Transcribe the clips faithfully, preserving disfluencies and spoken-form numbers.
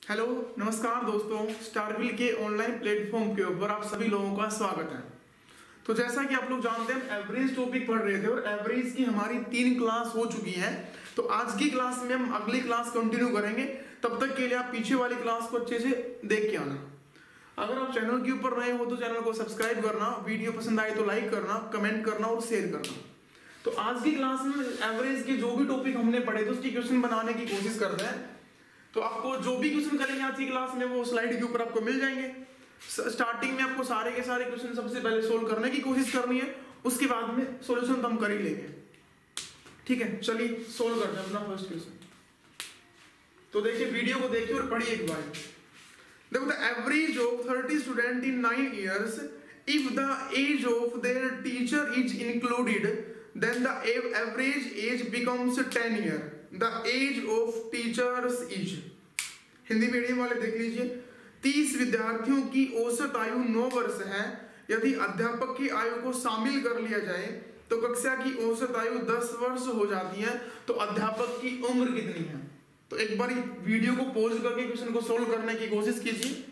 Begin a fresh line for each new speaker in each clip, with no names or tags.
Hello नमस्कार दोस्तों, स्टारविल के ऑनलाइन प्लेटफॉर्म के ऊपर आप सभी लोगों का स्वागत है। तो जैसा कि आप लोग जानते हैं, एवरेज टॉपिक पढ़ रहे थे और एवरेज की हमारी तीन क्लास हो चुकी हैं। तो आज की क्लास में हम अगली क्लास कंटिन्यू करेंगे। तब तक के लिए आप पीछे वाली क्लास को अच्छे से देख के आना। अगर आप चैनल के ऊपर नए हो तो चैनल को सब्सक्राइब करना, वीडियो पसंद आए तो लाइक करना, कमेंट करना और शेयर करना। तो आज की क्लास में एवरेज के जो भी टॉपिक हमने पढ़े थे उसकी क्वेश्चन बनाने की कोशिश करते हैं। तो आपको जो भी क्वेश्चन करेंगे आज की क्लास में वो स्लाइड के ऊपर आपको मिल जाएंगे। स्टार्टिंग में आपको सारे के सारे क्वेश्चन सबसे पहले सोल्व करने की कोशिश करनी है, उसके बाद में सॉल्यूशन तो हम कर ही लेंगे। ठीक है, चलिए सोल्व करते हैं अपना फर्स्ट क्वेश्चन। तो देखिए, वीडियो को देखिए और पढ़िए एक बार। देखो, the average of thirty student in nine years if the age of their teacher is included then the average age becomes ten year. The age of teachers is, Hindi medium वाले देख लीजिए, तीस विद्यार्थियों की औसत आयु नौ वर्ष है। यदि अध्यापक की आयु को शामिल कर लिया जाए तो कक्षा की औसत आयु दस वर्ष हो जाती है। तो अध्यापक की उम्र कितनी है? तो एक बार वीडियो को पॉज करके क्वेश्चन को सोल्व करने की कोशिश कीजिए।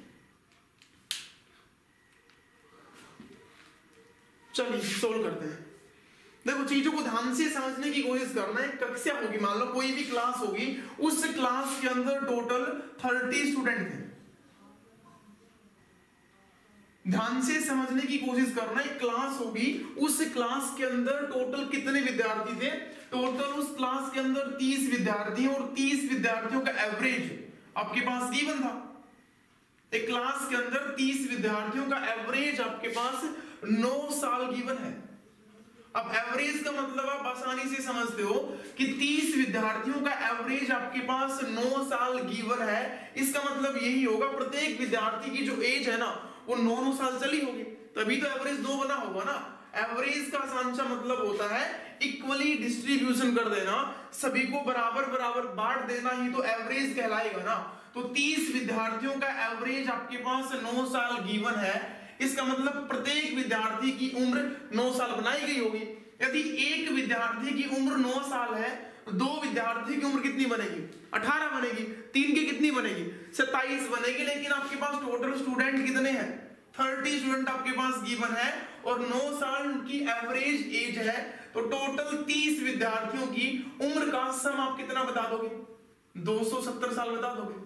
चलिए सोल्व करते हैं। देखो, चीजों को ध्यान से समझने की कोशिश करना है। कक्षा होगी, मान लो कोई भी क्लास होगी, उस क्लास के अंदर टोटल तीस स्टूडेंट थे। ध्यान से समझने की कोशिश करना है। क्लास होगी, उस क्लास के अंदर टोटल कितने विद्यार्थी थे? टोटल उस क्लास के अंदर तीस विद्यार्थी और तीस विद्यार्थियों का एवरेज आपके पास गिवन था। एक क्लास के अंदर तीस विद्यार्थियों का एवरेज आपके पास नौ साल गिवन है। अब एवरेज का मतलब आप आसानी से समझते हो कि तीस विद्यार्थियों का एवरेज आपके पास नौ साल गिवन है। इसका मतलब यही होगा प्रत्येक विद्यार्थी की जो एज है ना वो नौ नौ साल चली होगी, तभी तो एवरेज दो बना होगा ना। एवरेज का आसान सा मतलब होता है इक्वली डिस्ट्रीब्यूशन कर देना, सभी को बराबर बराबर बांट देना ही तो एवरेज कहलाएगा ना। तो तीस विद्यार्थियों का एवरेज आपके पास नौ साल गिवन है। इसका मतलब प्रत्येक विद्यार्थी की उम्र नौ साल बनाई गई होगी। यदि एक विद्यार्थी की उम्र नौ साल है तो दो विद्यार्थी की उम्र कितनी बनेगी? अठारह बनेगी। तीन की कितनी बनेगी? सत्ताईस बनेगी। लेकिन आपके पास टोटल स्टूडेंट कितने हैं? तीस स्टूडेंट आपके पास गिवन है और नौ साल की एवरेज एज है। तो टोटल तीस विद्यार्थियों की उम्र का सम आप कितना बता दोगे? दो सौ सत्तर साल बता दोगे।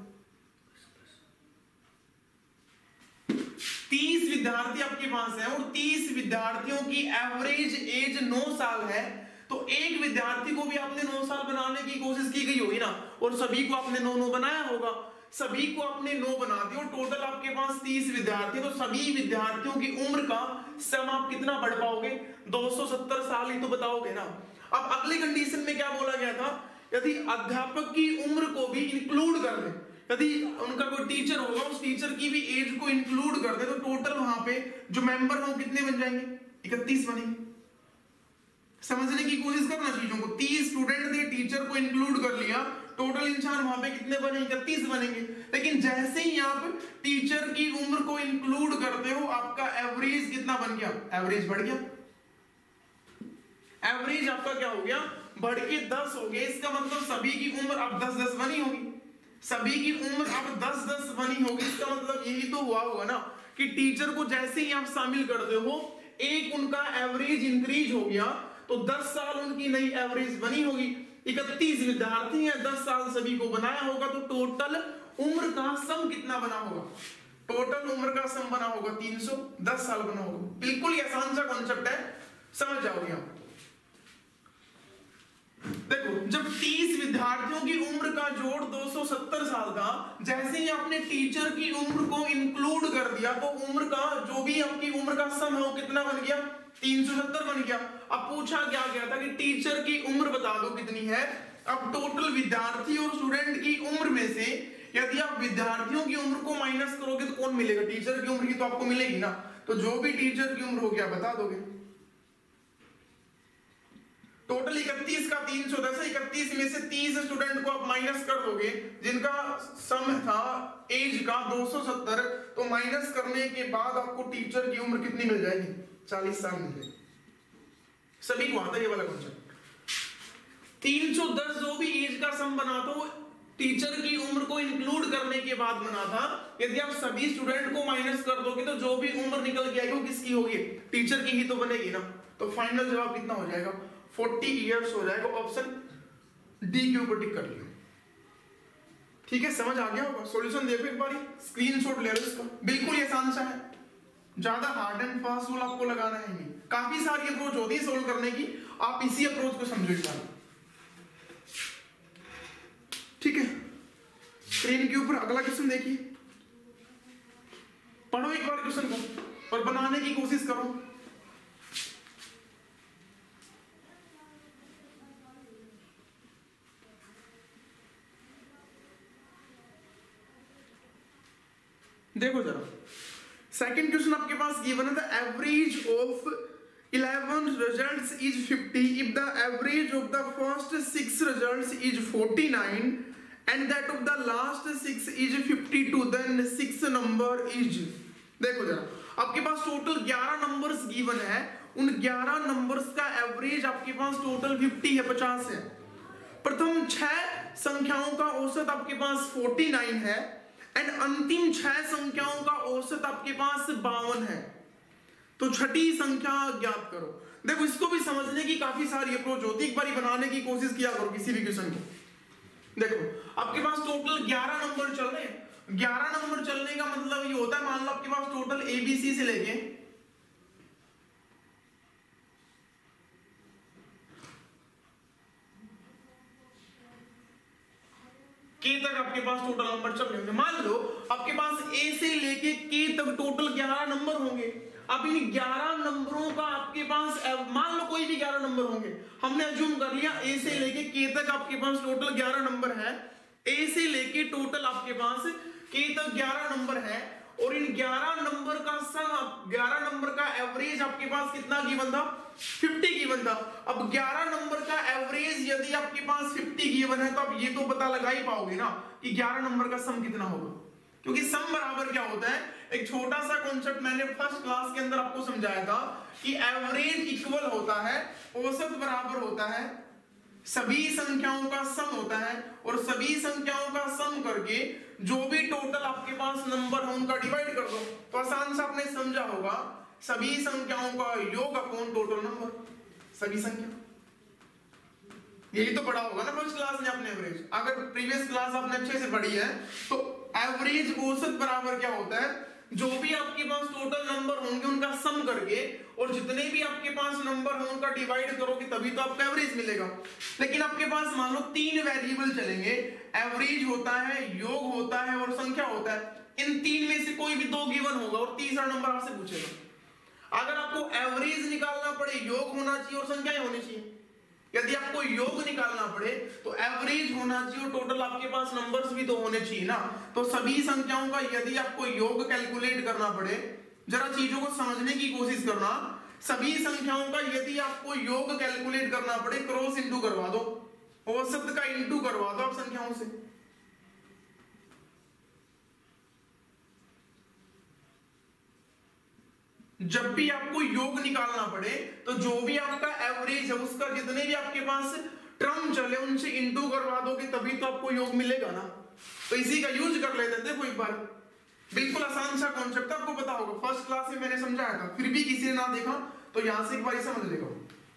तीस विद्यार्थी आपके पास है और तीस विद्यार्थियों की एवरेज एज नौ साल है। तो एक विद्यार्थी को भी आपने नौ साल बनाने की कोशिश की गई होगी ना, और सभी को आपने नौ नौ बनाया होगा। सभी को आपने नौ बना दिया और टोटल आपके पास तीस विद्यार्थी, तो सभी विद्यार्थियों की उम्र का सम आप कितना बढ़ पाओगे? दो सौ सत्तर साल ही तो बताओगे ना। अब अगली कंडीशन में क्या बोला गया था? यदि अध्यापक की उम्र को भी इंक्लूड कर दे, यदि उनका कोई टीचर होगा उस टीचर की भी एज को इंक्लूड कर दे, तो टोटल वहां पे जो मेंबर हो कितने बन जाएंगे? इकतीस बनेंगे। समझने की कोशिश करना चीजों को। तीस स्टूडेंट थे, टीचर को इंक्लूड कर लिया, टोटल इंसान वहां पे कितने बने? इकतीस बनेंगे। लेकिन जैसे ही आप टीचर की उम्र को इंक्लूड करते हो आपका एवरेज कितना बन गया? एवरेज बढ़ गया। एवरेज आपका क्या हो गया? बढ़ के दस हो गया। इसका मतलब सभी की उम्र अब दस दस बनी होगी। सभी की उम्र अब दस दस बनी होगी। इसका मतलब यही तो हुआ होगा ना कि टीचर को जैसे ही आप शामिल करते हो, एक उनका एवरेज इंक्रीज हो गया, तो दस साल उनकी नई एवरेज बनी होगी। इकतीस विद्यार्थी हैं, दस साल सभी को बनाया होगा, तो टोटल उम्र का सम कितना बना होगा? टोटल उम्र का सम बना होगा तीन सौ दस साल बना होगा। बिल्कुल आसान सा कॉन्सेप्ट है, समझ जाओगे आप। देखो, जब तीस विद्यार्थियों की उम्र का जोड़ दो सौ सत्तर साल था, जैसे ही आपने टीचर की उम्र को इंक्लूड कर दिया तो उम्र का जो भी आपकी उम्र का सम है वो कितना बन गया? तीन सौ सत्तर बन गया। अब पूछा क्या गया था कि टीचर की उम्र बता दो कितनी है। अब टोटल विद्यार्थी और स्टूडेंट की उम्र में से यदि आप विद्यार्थियों की उम्र को माइनस करोगे तो कौन मिलेगा? टीचर की उम्र की तो आपको मिलेगी ना। तो जो भी टीचर की उम्र होगी आप बता दोगे। टोटल इकतीस का तीन सौ दस है। इकतीस में से तीस स्टूडेंट को आप माइनस कर दोगे जिनका सम था एज का दो सौ सत्तर, तो माइनस करने के बाद आपको टीचर की उम्र कितनी मिल जाएगी? चालीस साल मिल जाएगी। सभी को आता है ये वाला कॉन्सेप्ट। तीन सौ दस जो भी एज का सम बना तो टीचर की उम्र को को इंक्लूड करने के बाद बना था। यदि आप सभी स्टूडेंट को माइनस कर दोगे तो जो भी उम्र निकल के आएगी वो किसकी होगी, टीचर की ही तो बनेगी ना। तो फाइनल जवाब कितना हो जाएगा, फोर्टी इयर्स हो जाएगा। ऑप्शन डी के ऊपर टिक कर लियो। ठीक है, समझ आ गया होगा। सॉल्यूशन देखो एक बार, स्क्रीनशॉट ले लो इसका, बिल्कुल ये आसान सा है, ज्यादा हार्ड एंड फास्ट रूल आपको लगाना है नहीं। काफी सारी अप्रोच होती है सोल्व करने की, आप इसी अप्रोच को समझो एक बार। ठीक है, स्क्रीन के ऊपर अगला क्वेश्चन देखिए, पढ़ो एक बार क्वेश्चन को और बनाने की कोशिश करो। देखो जरा, सेकंड क्वेश्चन आपके पास गिवन है, the average of eleven results is fifty if the average of the first six results is forty nine and that of the last six is fifty two, then six number is. देखो जरा, आपके पास total ग्यारह numbers given है, उन ग्यारह numbers का average आपके पास टोटल फिफ्टी है, पचास है। प्रथम छह संख्याओं का औसत आपके पास फोर्टी नाइन है एंड अंतिम छह संख्याओं का औसत आपके पास बावन है। तो छठी संख्या ज्ञात करो। देखो, इसको भी समझने की काफी सारी अप्रोच होती है, एक बार बनाने की कोशिश किया करो किसी भी क्वेश्चन को। देखो, आपके पास टोटल ग्यारह नंबर चल रहे हैं। ग्यारह नंबर चलने का मतलब ये होता है, मान लो आपके पास टोटल एबीसी से लेके के तक आपके पास टोटल नंबर चल रहे होंगे। मान लो आपके पास ए से लेके के तक टोटल ग्यारह नंबर होंगे। अब इन ग्यारह नंबरों का आपके पास, मान लो कोई भी ग्यारह नंबर होंगे, हमने अज्यूम कर लिया ए से लेके के तक आपके पास टोटल ग्यारह नंबर है। ए से लेके टोटल आपके पास के तक ग्यारह नंबर है और इन ग्यारह नंबर का सम, ग्यारह नंबर का एवरेज आपके पास कितना गिवन था, फिफ्टी गिवन था। अब ग्यारह नंबर का एवरेज यदि आपके पास फिफ्टी गिवन है तो आप ये तो पता लगा ही पाओगे ना कि ग्यारह नंबर का सम कितना होगा, क्योंकि सम बराबर क्या होता है, एक छोटा सा कॉन्सेप्ट मैंने फर्स्ट क्लास के अंदर आपको समझाया था कि एवरेज इक्वल होता है, औसत बराबर होता है, सभी संख्याओं का सम होता है और सभी संख्याओं का सम करके जो भी टोटल आपके पास नंबर है उनका डिवाइड कर दो। तो आसान से आपने समझा होगा, सभी संख्याओं का योग अपॉन टोटल नंबर, सभी संख्या। यही तो पढ़ा होगा ना फर्स्ट क्लास में आपने एवरेज। अगर प्रीवियस क्लास आपने अच्छे से पढ़ी है तो एवरेज औसत बराबर क्या होता है, जो भी आपके पास टोटल नंबर होंगे उनका सम करके और जितने भी आपके पास नंबर हैं उनका डिवाइड करोगे तभी तो आपका एवरेज मिलेगा। लेकिन आपके पास मान लो तीन वेरिएबल चलेंगे, एवरेज होता है, योग होता है और संख्या होता है। इन तीन में से कोई भी दो गिवन होगा और तीसरा नंबर आपसे पूछेगा। अगर आपको एवरेज निकालना पड़े, योग होना चाहिए और संख्याएं होनी चाहिए। यदि आपको योग निकालना पड़े तो एवरेज होना चाहिए और टोटल आपके पास नंबर्स भी तो होने चाहिए ना। तो सभी संख्याओं का यदि आपको योग कैलकुलेट करना पड़े, जरा चीजों को समझने की कोशिश करना, सभी संख्याओं का यदि आपको योग कैलकुलेट करना पड़े, क्रॉस इंटू करवा दो, औसत का इंटू करवा दो आप संख्याओं से। जब भी आपको योग निकालना पड़े तो जो भी आपका एवरेज है उसका जितने भी आपके पास टर्म चले उनसे इंटू करवा दोगे तभी तो आपको योग मिलेगा ना। तो इसी का यूज कर लेते थे। कोई बार बिल्कुल आसान सा कॉन्सेप्ट आपको पता होगा, फर्स्ट क्लास में मैंने समझाया था, फिर भी किसी ने ना देखा तो यहां से एक बार समझ लेगा।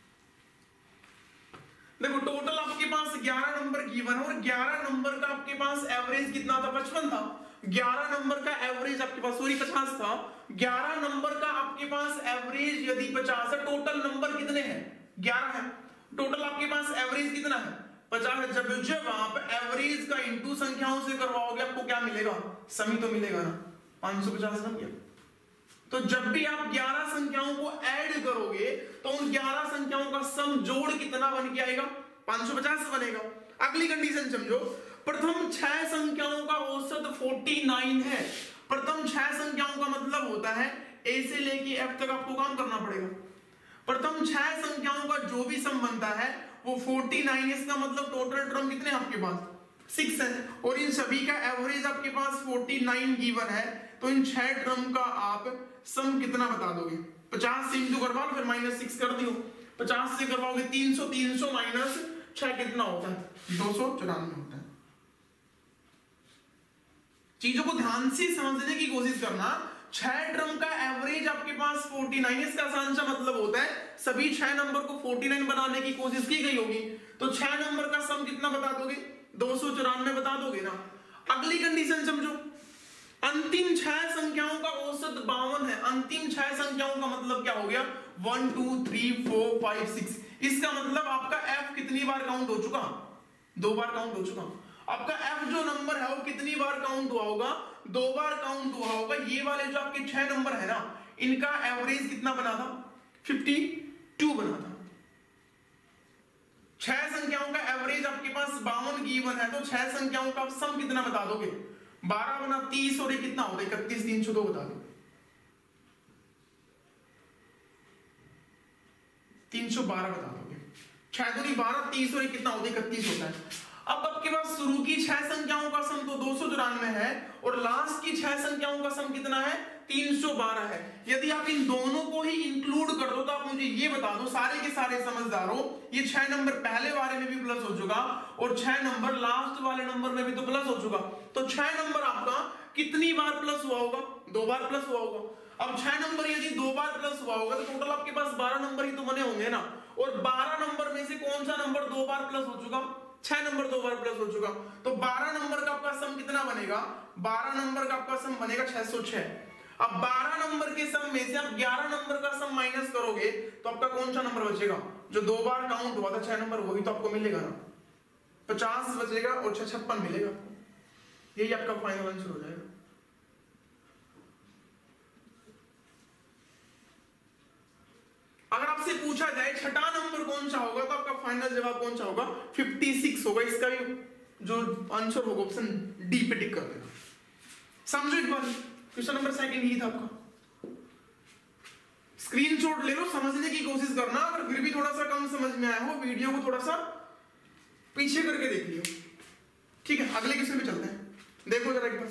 देखो, टोटल आपके पास ग्यारह नंबर गिवन है और ग्यारह नंबर का आपके पास एवरेज कितना था, पचपन था। ग्यारह नंबर का एवरेज आपके पास, सॉरी पचास था। ग्यारह नंबर का आपके पास एवरेज यदि पचास है, टोटल नंबर कितने हैं, ग्यारह है। टोटल आपके पास एवरेज कितना है, पचास है। जब जब आप एवरेज का इंटू संख्याओं से करवाओगे आपको क्या मिलेगा, समी तो मिलेगा ना, पांच सौ पचास बन गया। तो जब भी आप ग्यारह संख्याओं को ऐड करोगे तो उन ग्यारह संख्याओं का सम जोड़ कितना बन के आएगा, पांच सौ पचास बनेगा। अगली कंडीशन समझो, प्रथम छह संख्याओं का औसत उनचास है। प्रथम छह संख्याओं का मतलब होता है ए से लेके एफ तक आपको काम करना पड़ेगा। प्रथम छह संख्याओं का जो भी सम बनता है वो उनचास है। इसका मतलब टोटल टर्म कितने आपके पास, सिक्स है और इन सभी का एवरेज आपके पास उनचास गिवन है। तो इन छह टर्म का आप सम कितना बता दोगे, पचास से इंटू करवा लो, फिर माइनस सिक्स कर दियो। पचास से करवाओगे तीन सौ, तीन सौ माइनस छह कितना होता है, दो सौ चौरानवे होता है। चीजों को ध्यान से समझने की कोशिश करना। छह टर्म का एवरेज आपके पास उनचास, इसका आसान सा मतलब होता है सभी छह नंबर को उनचास बनाने की कोशिश की गई होगी, तो छह नंबर का सम कितना बता दोगे? दो सौ चौरानवे बता दोगे ना। अगली कंडीशन समझो, अंतिम छह संख्याओं का औसत बावन है। अंतिम छह संख्याओं का मतलब क्या हो गया? One two three four five six. इसका मतलब आपका एफ कितनी बार काउंट हो चुका? दो बार काउंट हो चुका। आपका एफ जो नंबर है वो कितनी बार काउंट हुआ होगा? दो बार काउंट हुआ होगा। ये वाले जो आपके छह नंबर है ना, इनका एवरेज कितना बना था? बावन बना था। छह संख्याओं का एवरेज आपके पास बावन गिवन है, तो छह संख्याओं का सम कितना बता दोगे? बारह बना तीस, और ये कितना होगा? इकतीस, तीन सौ दो बता दो। तीन सौ बारह बता दोगे। छह दूनी बारह, तीस और ये कितना होता है? इकतीस होता है। अब आपके पास शुरू की छह संख्याओं का सम तो दो सौ चौरानवे है, और लास्ट की छह संख्याओं का सम कितना है? तीन सौ बारह है। यदि आप इन दोनों को ही इंक्लूड कर दो तो आप मुझे ये बता दो, सारे के सारे समझदार हो, ये छह नंबर पहले वाले में भी प्लस हो चुका और छह नंबर लास्ट वाले नंबर में भी तो प्लस हो चुका, तो छह नंबर आपका कितनी बार प्लस हुआ होगा? दो बार प्लस हुआ होगा। अब छह नंबर यदि दो बार प्लस हुआ होगा तो टोटल आपके पास बारह नंबर ही तो बने होंगे ना, और बारह नंबर में से कौन सा नंबर दो बार प्लस हो चुका? छह नंबर दो बार प्लस हो चुका, तो बारह नंबर का आपका सम कितना बनेगा? बारह नंबर का आपका सम बनेगा छह सौ छह। अब बारह नंबर के सम में से आप ग्यारह नंबर का सम माइनस करोगे तो आपका कौन सा नंबर बचेगा? जो दो बार काउंट हुआ था छह नंबर, वही तो आपको मिलेगा ना, पचास बचेगा और छह छप्पन मिलेगा। यही आपका फाइनल आंसर हो जाएगा। अगर आपसे पूछा जाए छठा नंबर कौन सा होगा तो आपका फाइनल जवाब कौन सा होगा? छप्पन होगा। इसका भी जो आंसर होगा ऑप्शन डी पे टिक कर देना। समझो एक बार, क्वेश्चन नंबर सेकंड ही था आपका। स्क्रीनशॉट ले लो, समझने की कोशिश करना। अगर फिर भी थोड़ा सा कम समझ में आया हो, वीडियो को थोड़ा सा पीछे करके देख लियो, ठीक है? अगले क्वेश्चन पे चलते हैं। देखो जरा एक बार,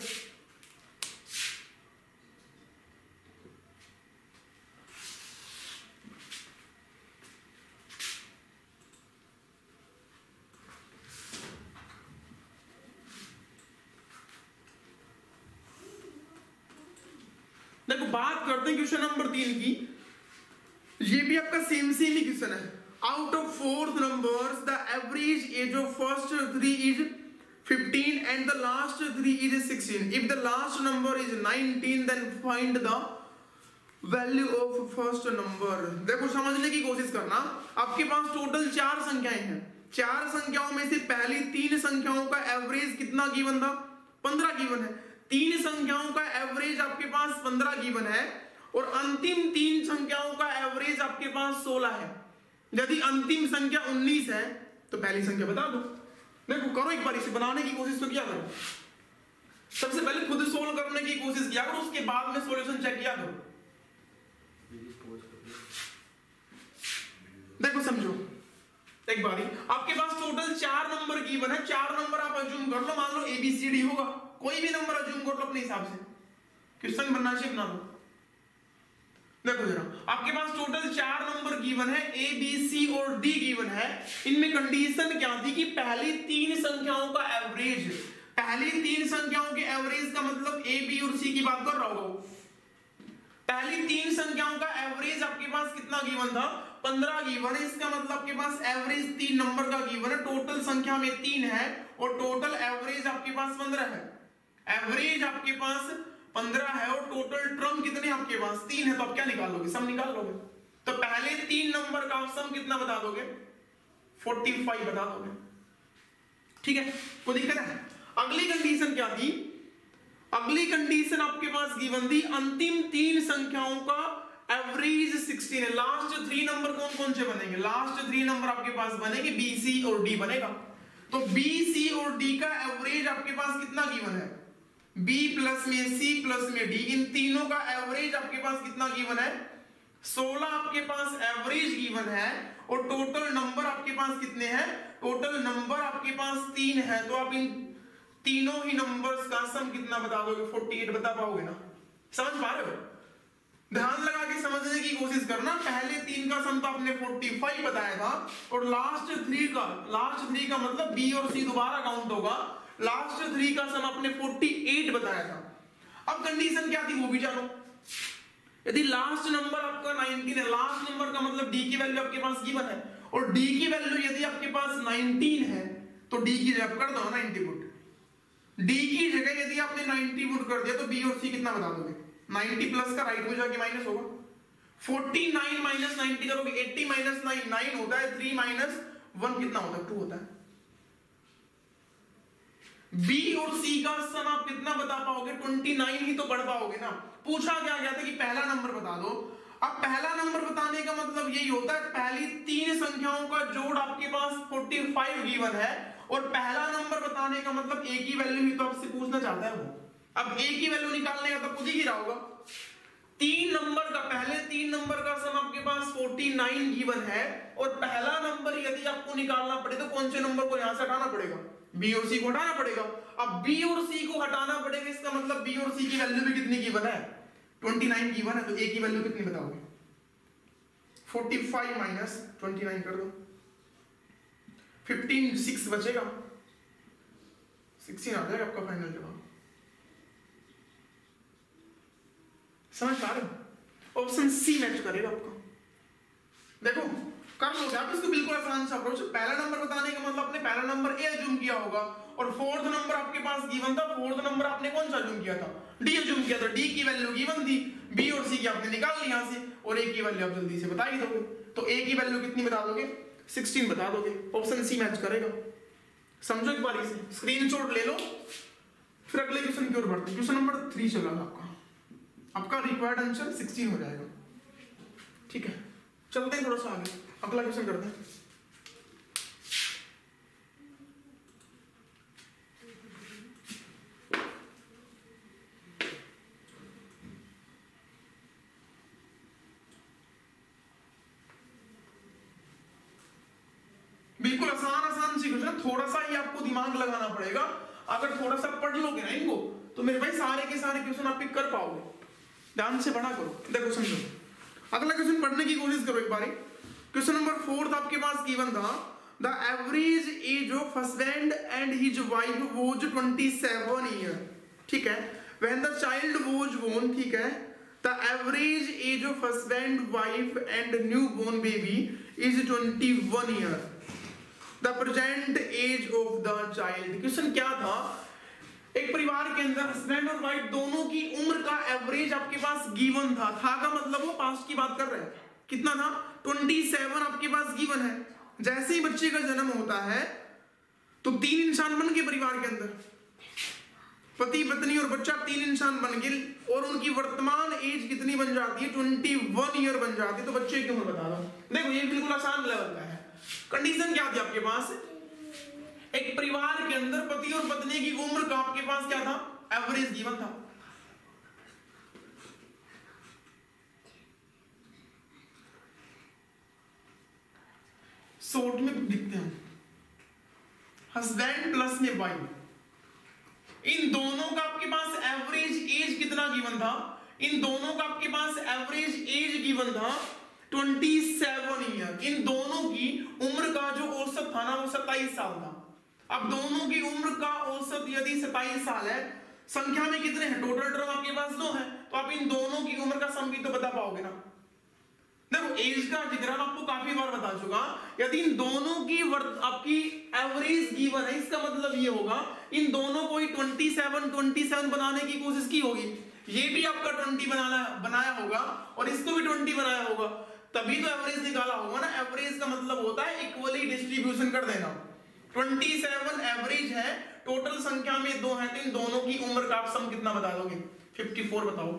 देखो बात करते हैं क्वेश्चन नंबर तीन की। ये भी आपका सेम सेम ही क्वेश्चन है। Out of fourth numbers the average age of first three is fifteen and the last three is sixteen. If the last number is nineteen then find the value of first number. देखो समझने की कोशिश करना। आपके पास total चार संख्याएं हैं। चार संख्याओं में से पहली तीन संख्याओं का एवरेज कितना गिवन था? पंद्रह गिवन है। तीन संख्याओं का एवरेज आपके पास पंद्रह गिवन है और अंतिम तीन संख्याओं का एवरेज आपके पास सोलह है। यदि अंतिम संख्या उन्नीस है तो पहली संख्या बता दो। देखो करो एक बार, इसे बनाने की कोशिश तो किया करो। सबसे पहले खुद सोल्व करने की कोशिश किया करो, उसके बाद में सॉल्यूशन चेक किया करो। देखो समझो एक बारी, आपके पास टोटल चार नंबर गिवन है। चार नंबर आप अज्यूम कर लो, मान लो ए बी सी डी होगा, कोई भी नंबर अज्यूम कर लो अपने हिसाब से, क्वेश्चन बनना चाहिए बना लो। देखो जरा, आपके पास टोटल चार नंबर गिवन है, ए बी सी और डी गिवन है। इनमें कंडीशन क्या थी कि पहली तीन संख्याओं का एवरेज, पहली तीन संख्याओं के एवरेज का मतलब ए बी और सी की बात कर रहा होगा। पहली तीन संख्याओं का एवरेज आपके पास कितना गिवन था? पंद्रह गिवन है। इसका मतलब आपके पास एवरेज तीन नंबर का गिवन है। टोटल संख्या में तीन है और टोटल एवरेज आपके पास पंद्रह है। एवरेज आपके पास पंद्रह है और टोटल टर्म कितने आपके पास? तीन है। तो आप क्या निकाल लोगे? सम निकाल लोगे। तो पहले तीन नंबर का सम कितना बता दोगे? पैंतालीस बता दोगे, ठीक है? कोई दिक्कत है? अगली कंडीशन क्या थी? अगली कंडीशन आपके पास गिवन थी, अंतिम तीन संख्याओं का एवरेज सोलह है। लास्ट थ्री नंबर कौन कौन से बनेंगे? लास्ट थ्री नंबर आपके पास बनेंगे बी, सी और डी बनेगा। तो बी, सी और डी का एवरेज आपके पास कितना गिवन है? बी प्लस में सी प्लस में डी, इन तीनों का एवरेज आपके पास कितना गिवन है? सोलह आपके पास एवरेज गिवन है और टोटल नंबर आपके पास कितने हैं? टोटल नंबर आपके पास तीन है। तो आप इन तीनों ही नंबर्स का सम कितना बता दोगे? अड़तालीस बता पाओगे ना? समझ पा रहे हो? ध्यान लगा के समझने की कोशिश करना। पहले तीन का सम तो आपने पैंतालीस बताया था और लास्ट थ्री का, लास्ट थ्री का मतलब बी और सी दोबारा काउंट होगा। लास्ट थ्री का सम आपने अड़तालीस बताया था। अब कंडीशन क्या थी वो भी जानो। यदि लास्ट नंबर आपका उन्नीस है, लास्ट नंबर का मतलब डी की वैल्यू आपके पास गिवन है, और डी की वैल्यू यदि आपके पास उन्नीस है तो डी की जगह कर दो ना नब्बे पुट। डी की जगह यदि आपने नब्बे पुट कर दिया तो बी और सी कितना बता दोगे? नब्बे प्लस का राइट में जाके माइनस होगा, उनचास माइनस नब्बे करोगे अस्सी माइनस नाइन नाइन होता है, थ्री माइनस वन कितना होता है? टू होता है। बी और सी का सम आप कितना बता पाओगे? उनतीस ही तो पढ़ पाओगे ना। पूछा क्या गया था कि पहला नंबर बता दो। अब पहला नंबर बताने का मतलब यही होता है पहली तीन संख्याओं का जोड़ आपके पास पैंतालीस गिवन है, और पहला नंबर बताने का मतलब ए की वैल्यू ही तो आपसे पूछना चाहता है वो। अब ए की वैल्यू निकालने का तो खुद ही रहा होगा। तीन नंबर का पहले तीन नंबर का सम आपके पास उनचास गिवन है, और पहला नंबर यदि आपको निकालना पड़े तो कौन से नंबर को यहां से हटाना पड़ेगा? बी और सी को हटाना पड़ेगा। अब बी और सी को हटाना पड़ेगा, इसका मतलब बी और सी की वैल्यू भी कितनी गिवन है? उनतीस गिवन है, तो ए की वैल्यू कितनी बताओगे? पैंतालीस माइनस उनतीस कर दो, पंद्रह, सिक्स बचेगा, सोलह आ जाएगा आपका फाइनल जवाब। समझ पा रहे हो? ऑप्शन सी मैच करेगा आपका। देखो कर लो आप इसको, बिल्कुल आसान सा अप्रोच। पहला नंबर बताने का मतलब आपने पहला नंबर ए अज्यूम किया होगा, और फोर्थ नंबर आपके पास गिवन था, फोर्थ नंबर आपने कौन सा अज्यूम किया था? डी अज्यूम किया था। डी की वैल्यू गिवन थी, बी और सी की आपने निकाल ली यहां से, और ए की वैल्यू आप जल्दी से बता ही दोगे। तो ए की वैल्यू कितनी बता दोगे? सोलह बता दोगे। ऑप्शन सी मैच करेगा। समझो एक बारी से, स्क्रीनशॉट ले लो, फिर अगले क्वेश्चन की ओर बढ़ते हैं। क्वेश्चन नंबर थ्री चला आपका, आपका रिक्वायर्ड आंसर सोलह हो जाएगा। ठीक है, चलते हैं थोड़ा सा आगे, अगला क्वेश्चन करते हैं। बिल्कुल आसान आसान सी क्वेश्चन, थोड़ा सा ही आपको दिमाग लगाना पड़ेगा। अगर थोड़ा सा पढ़ लोगे ना इनको तो मेरे भाई सारे के सारे क्वेश्चन आप पिक कर पाओगे। ध्यान से पढ़ा करो। देखो समझो, अगला क्वेश्चन पढ़ने की कोशिश करो एक बारी। क्वेश्चन नंबर फोर्थ आपके पास गिवन था, the average age of husband and his wife was सत्ताईस ईयर। ठीक है, when the child was born, ठीक है, the average age of husband wife and new born baby is इक्कीस year. The present age of the child. Question क्या था, एक परिवार के अंदर हस्बैंड और वाइफ दोनों की उम्र का एवरेज आपके पास गिवन था। था का मतलब वो पास्ट की बात कर रहे हैं। कितना था? सत्ताईस आपके पास गिवन है। जैसे ही बच्चे का जन्म होता है तो तीन इंसान बन गए परिवार के अंदर, पति पत्नी और बच्चा, तीन इंसान बन गए, और उनकी वर्तमान एज कितनी बन जाती है? इक्कीस ईयर बन जाती है। तो बच्चे की उम्र बता दो। देखो ये बिल्कुल आसान लेवल का है। कंडीशन क्या थी आपके पास? एक परिवार के अंदर पति और पत्नी की उम्र का आपके पास क्या था? एवरेज गिवन था। शॉर्ट में दिखते हैं, हस्बैंड प्लस में वाइफ, इन दोनों का आपके पास एवरेज एज कितना गिवन था? इन दोनों का आपके पास एवरेज एज गिवन था सत्ताईस ईयर। इन दोनों की उम्र का जो औसत था ना वो सत्ताईस साल था। अब दोनों की उम्र का औसत यदि सत्ताईस साल है, संख्या में कितने हैं? टोटल टर्म आपके पास दो है, तो आप इन दोनों की उम्र का सम भी तो बता पाओगे ना। देखो एज का जिक्र मैं आपको काफी बार बता चुका। यदि इन दोनों की आपकी एवरेज गिवन है, इसका मतलब ये होगा इन दोनों को ही सत्ताईस सत्ताईस बनाने की कोशिश की होगी। ये भी आपका बीस बनाना बनाया होगा और इसको भी बीस बनाया होगा, तभी तो एवरेज निकाला होगा ना। एवरेज का मतलब होता है इक्वली डिस्ट्रीब्यूशन कर देना। सत्ताईस एवरेज है, टोटल संख्या में दो है, तो इन दोनों की उम्र का आप सम कितना बता दोगे? चौवन बताओ।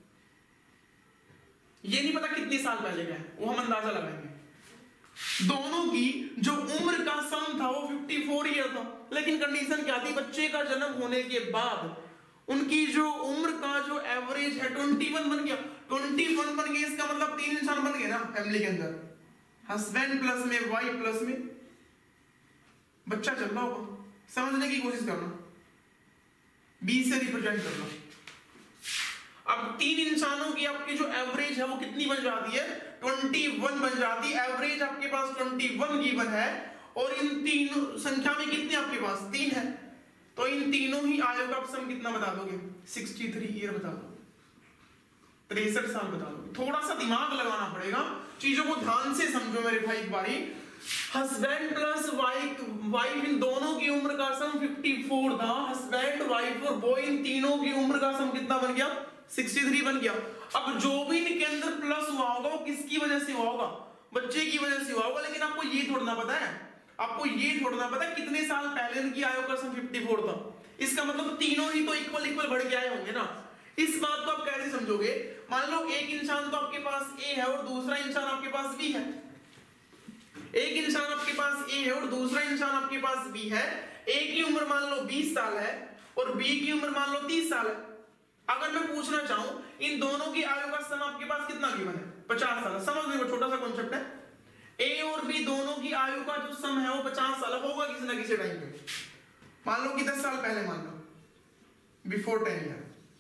ये नहीं पता कितने साल पहले का है, वो हम अंदाजा लगाएंगे। दोनों की जो उम्र का सम था वो चौवन ईयर था, लेकिन कंडीशन क्या थी? बच्चे का जन्म होने के बाद उनकी जो उम्र का जो एवरेज है इक्कीस बन गया। इक्कीस बन गया, इसका मतलब तीन इंसान बन गए ना फैमिली के अंदर, हस्बैंड प्लस में वाइफ प्लस में बच्चा चल रहा होगा। समझने की कोशिश करना, बीस से रिप्रेजेंट करना। अब तीन इंसानों की आपकी जो एवरेज है वो कितनी बन जाती है? इक्कीस बन जाती है। एवरेज आपके पास इक्कीस गिवन है, और इन तीन संख्या में कितने आपके पास? तीन है। तो इन तीनों ही आयु का सम कितना बता दोगे? सिक्सटी थ्री ईयर बता दोगे, तिरसठ साल बता दोगे। थोड़ा सा दिमाग लगाना पड़ेगा, चीजों को ध्यान से समझो मेरे भाई। एक बारी हस्बैंड प्लस वाइफ वाइफ इन दोनों की उम्र का सम चौवन था। हस्बैंड वाइफ और बॉय इन तीनों की उम्र का सम कितना बन गया? तिरसठ बन गया। अब जो भी इनके अंदर प्लस हुआ होगा वो किसकी वजह से हुआ होगा? बच्चे की वजह से हुआ होगा। लेकिन आपको ये थोड़ा ना पता है, आपको ये थोड़ा ना पता है कितने साल पहले इनकी आयु का सम चौवन था। इसका मतलब तीनों ही तो इक्वल इक्वल बढ़ के आए होंगे ना। इस बात को आप कैसे समझोगे? मान लो एक इंसान तो आपके पास ए है और दूसरा इंसान आपके पास बी है। एक इंसान आपके पास ए है और दूसरा इंसान आपके पास बी है। ए की उम्र मान लो बीस साल है और बी की उम्र मान लो तीस साल है। अगर मैं पूछना चाहूं इन दोनों की आयु का सम आपके पास कितना गिवन है? पचास साल। समझने को छोटा सा कॉन्सेप्ट है। ए और बी दोनों की आयु का जो सम है वो पचास साल होगा किसी ना किसी टाइम पे। मान लो कि दस साल पहले, मान लो बिफोर टेन ईयर।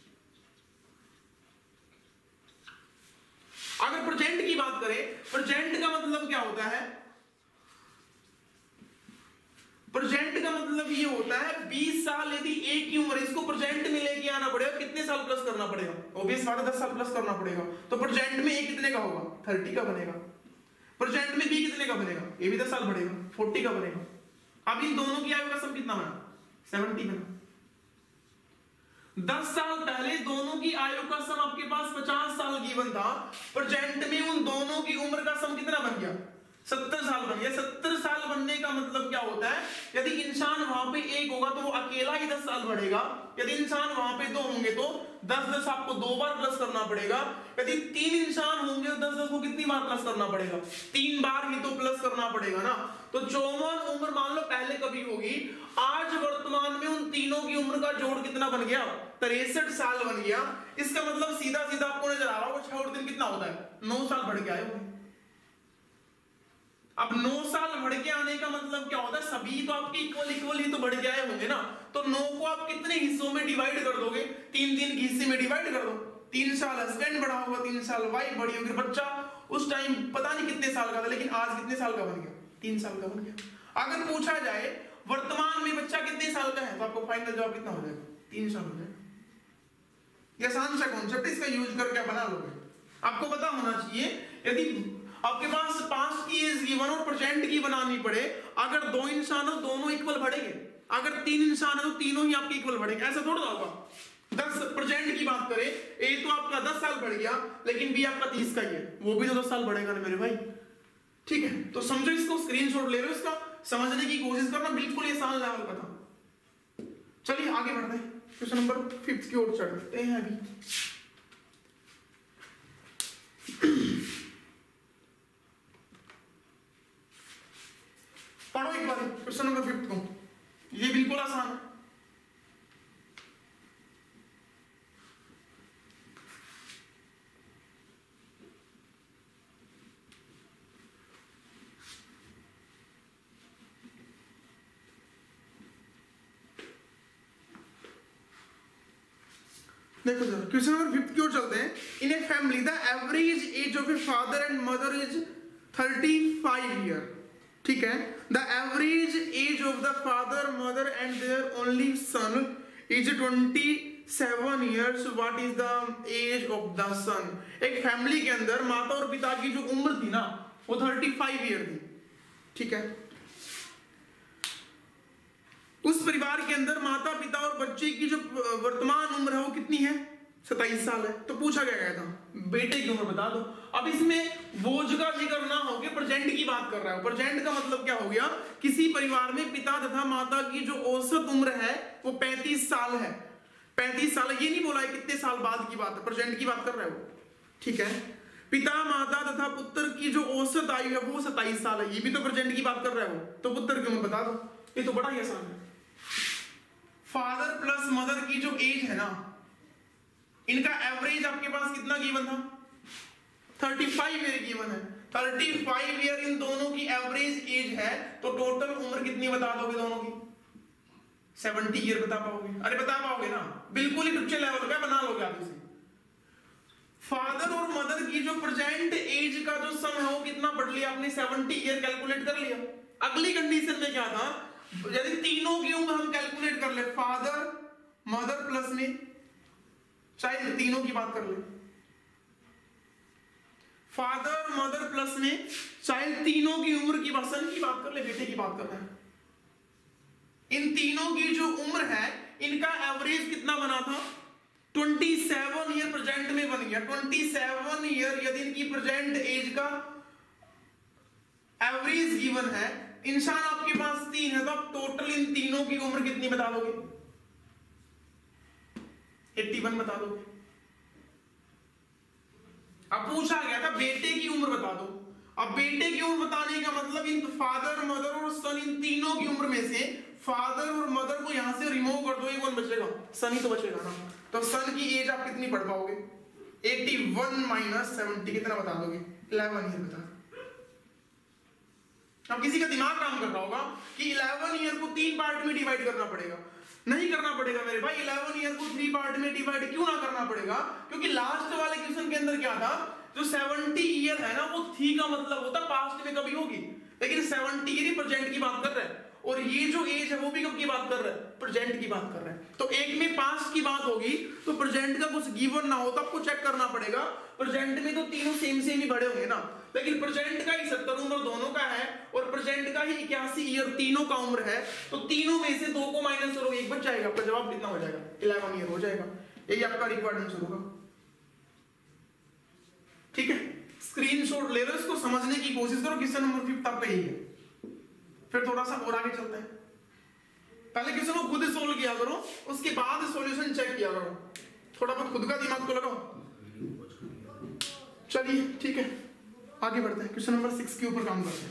अगर प्रेजेंट की बात करें, प्रेजेंट का मतलब क्या होता है? प्रेजेंट का मतलब ये होता है बीस साल यदि ए की उम्र, इसको प्रेजेंट में लेके आना पड़ेगा, कितने साल प्लस करना पड़ेगा? ऑब्वियस बात है दस साल प्लस करना पड़ेगा। तो प्रेजेंट में ए कितने का होगा? तीस का बनेगा। प्रेजेंट में बी कितने का बनेगा? ए भी दस साल बढ़ेगा, चालीस का बनेगा। अब इन दोनों की आयु का सम कितना बना? सत्तर बना। दस साल पहले दोनों की आयु का सम आपके पास पचास साल गिवन था। प्रेजेंट में उन दोनों की उम्र का सम कितना बन गया? सत्तर साल बन गया। सत्तर साल बनने का मतलब क्या होता है? यदि इंसान वहां पे एक होगा तो वो अकेला ही दस साल बढ़ेगा। यदि इंसान वहां पे दो होंगे तो दस दस आपको दो बार प्लस करना पड़ेगा। यदि तीन इंसान होंगे तो दस दस को कितनी बार प्लस करना पड़ेगा? तीन बार ही तो प्लस करना पड़ेगा ना। तो चौवन उम्र मान लो पहले कभी होगी, आज वर्तमान में उन तीनों की उम्र का जोड़ कितना बन गया? तिरसठ साल बन गया। इसका मतलब सीधा सीधा आपको नजर आ रहा होगा छह और दिन कितना होता है? नौ साल बढ़ के आए होंगे। अब नौ साल बढ़ के आने का मतलब क्या होता है? सभी तो आपके इक्वल इक्वल ही तो बढ़ के आए होंगे ना। तो नौ को आप कितने हिस्सों में डिवाइड कर दोगे? तीन तीन के हिस्से में डिवाइड कर दो। तीन साल हस्बैंड बड़ा होगा, तीन साल वाइफ बड़ी होगी। बच्चा उस टाइम पता नहीं कितने साल का था, लेकिन आज कितने साल का बन गया? तीन साल का बन गया। अगर पूछा जाए वर्तमान में बच्चा कितने साल का है, तो आपको फाइनल जवाब कितना हो जाएगा? तीन साल हो जाएगा। ये आसान सा कॉन्सेप्ट, इसका यूज करके आप बना लोगे। आपको पता होना चाहिए यदि आपके पास पास्ट की एज गिवन और प्रेजेंट की बनानी पड़े, अगर दो इंसान हो दोनों इक्वल बढ़ेंगे, अगर तीन इंसान है तो तीनों ही आपके इक्वल बढ़ेंगे। ऐसा थोड़ा होगा। दस प्रेजेंट की बात करें, ए तो आपका दस साल बढ़ गया, लेकिन बी आपका तीस का ही है, वो भी तो दस साल बढ़ेगा ना मेरे भाई। ठीक है, तो समझो इसको, स्क्रीनशॉट ले लो, इसका समझने की कोशिश करना, बिल्कुल ये आसान लेवल का था। चलिए आगे बढ़ते हैं, क्वेश्चन नंबर फिफ्थ की ओर चढ़ते हैं अभी। पढ़ो एक बार क्वेश्चन नंबर फिफ्थ को, ये बिल्कुल आसान है। देखो जरा क्वेश्चन नंबर फिफ्थ की ओर चलते हैं। In a family the average age of a father and mother is thirty five year. ठीक है, the average age of the father mother and their only son is twenty seven years. What is the age of the son? एक family के अंदर माता और पिता की जो उम्र थी ना वो थर्टी फाइव ईयर थी। ठीक है, उस परिवार के अंदर माता पिता और बच्चे की जो वर्तमान उम्र है वो कितनी है? सत्ताईस साल है। तो पूछा क्या गया था बेटे की उम्र बता दो। अब इसमें बोझ का जिक्र ना हो के प्रेजेंट की बात कर रहा है। प्रेजेंट का मतलब क्या हो गया? किसी परिवार में पिता तथा माता की जो औसत उम्र है वो पैंतीस साल है। पैंतीस साल, ये नहीं बोला है कितने साल बाद की बात है, प्रेजेंट की बात कर रहे हो। ठीक है, पिता माता तथा पुत्र की जो औसत आयु है वो सत्ताईस साल है, ये भी तो प्रेजेंट की बात कर रहे हो। तो पुत्र की उम्र बता दो, ये तो बड़ा ही आसान है। फादर प्लस मदर की जो एज है ना, इनका एवरेज आपके पास कितना गिवन था? पैंतीस ईयर गिवन है। पैंतीस ईयर इन दोनों की एवरेज एज है, तो टोटल उम्र कितनी बता दोगे दोनों की? सत्तर ईयर बता पाओगे? अरे बता पाओगे ना, बिल्कुल ही टुच्चे लेवल का बना लोगे आप इसे। फादर और मदर की जो प्रेजेंट एज का जो सम है वो कितना पढ़ लिया आपने? सत्तर ईयर कैलकुलेट कर लिया। अगली कंडीशन में क्या था? यदि तीनों की उम्र हम कैलकुलेट कर ले, फादर मदर प्लस में चाइल्ड, तीनों की बात कर ले, फादर मदर प्लस में चाइल्ड, तीनों की उम्र की बात, सन की बात कर ले, बेटे की बात कर रहे हैं। इन तीनों की जो उम्र है इनका एवरेज कितना बना था, सत्ताईस ईयर प्रेजेंट में बन गया। सत्ताईस ईयर यदि इनकी प्रेजेंट एज का एवरेज गिवन है, इंसान आपके पास तीन है, तो आप टोटल इन तीनों की उम्र कितनी बता दोगे, इक्यासी बता दोगे। अब पूछा गया था बेटे की उम्र बता दो। अब बेटे की उम्र बताने का मतलब इन फादर मदर और सन, इन तीनों की उम्र में से फादर और मदर को यहां से रिमूव कर दो, ये कौन बचेगा, सन ही तो बचेगा ना। तो सन की एज आप कितनी पढ़ पाओगे, इक्यासी माइनस सत्तर कितना बता दोगे, ग्यारह ईयर बता। अब किसी का दिमाग काम कर रहा होगा कि ग्यारह ईयर को तीन पार्ट में डिवाइड करना पड़ेगा। नहीं करना पड़ेगा मेरे भाई, ग्यारह ईयर को थ्री पार्ट में डिवाइड क्यों ना करना पड़ेगा, क्योंकि लास्ट वाले क्वेश्चन के अंदर क्या था, जो सत्तर ईयर है ना वो थी का मतलब होता पास्ट में कभी होगी, लेकिन सत्तर ईयर ही प्रेजेंट की बात कर रहा है, और ये जो एज है वो भी कब की बात कर रहा है, प्रेजेंट की बात कर रहा है। तो एक में पास्ट की बात होगी तो प्रेजेंट का कुछ गिवन ना हो तो आपको चेक करना पड़ेगा। प्रेजेंट में तो तीनों सेम सेम ही बड़े होंगे ना, लेकिन प्रेजेंट का ही सत्तर उम्र दोनों का है और प्रेजेंट का ही इक्यासी ईयर तीनों का उम्र है, तो तीनों में से दो को माइनस करोगे एक बच जाएगा, आपका जवाब कितना हो जाएगा, ग्यारह ईयर हो जाएगा। यही आपका रिक्वायरमेंट होगा। ठीक है, स्क्रीनशॉट ले लो, इसको समझने की कोशिश करो। क्वेश्चन नंबर फिफ्थ आपका यही है। फिर थोड़ा सा और आगे चलते हैं। पहले क्वेश्चन को खुद सोल्व किया करो, उसके बाद सॉल्यूशन चेक किया करो, थोड़ा बहुत खुद का दिमाग तो लगाओ। चलिए ठीक है, आगे बढ़ते हैं। क्वेश्चन नंबर सिक्स के ऊपर काम करते हैं।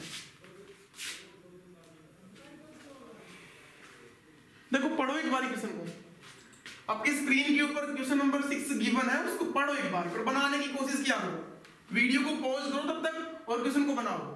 देखो पढ़ो एक बार क्वेश्चन को, आपकी स्क्रीन के ऊपर क्वेश्चन नंबर सिक्स गिवन है, उसको पढ़ो एक बार, फिर बनाने की कोशिश किया करो। वीडियो को पॉज करो तब तक और क्वेश्चन को बनाओ।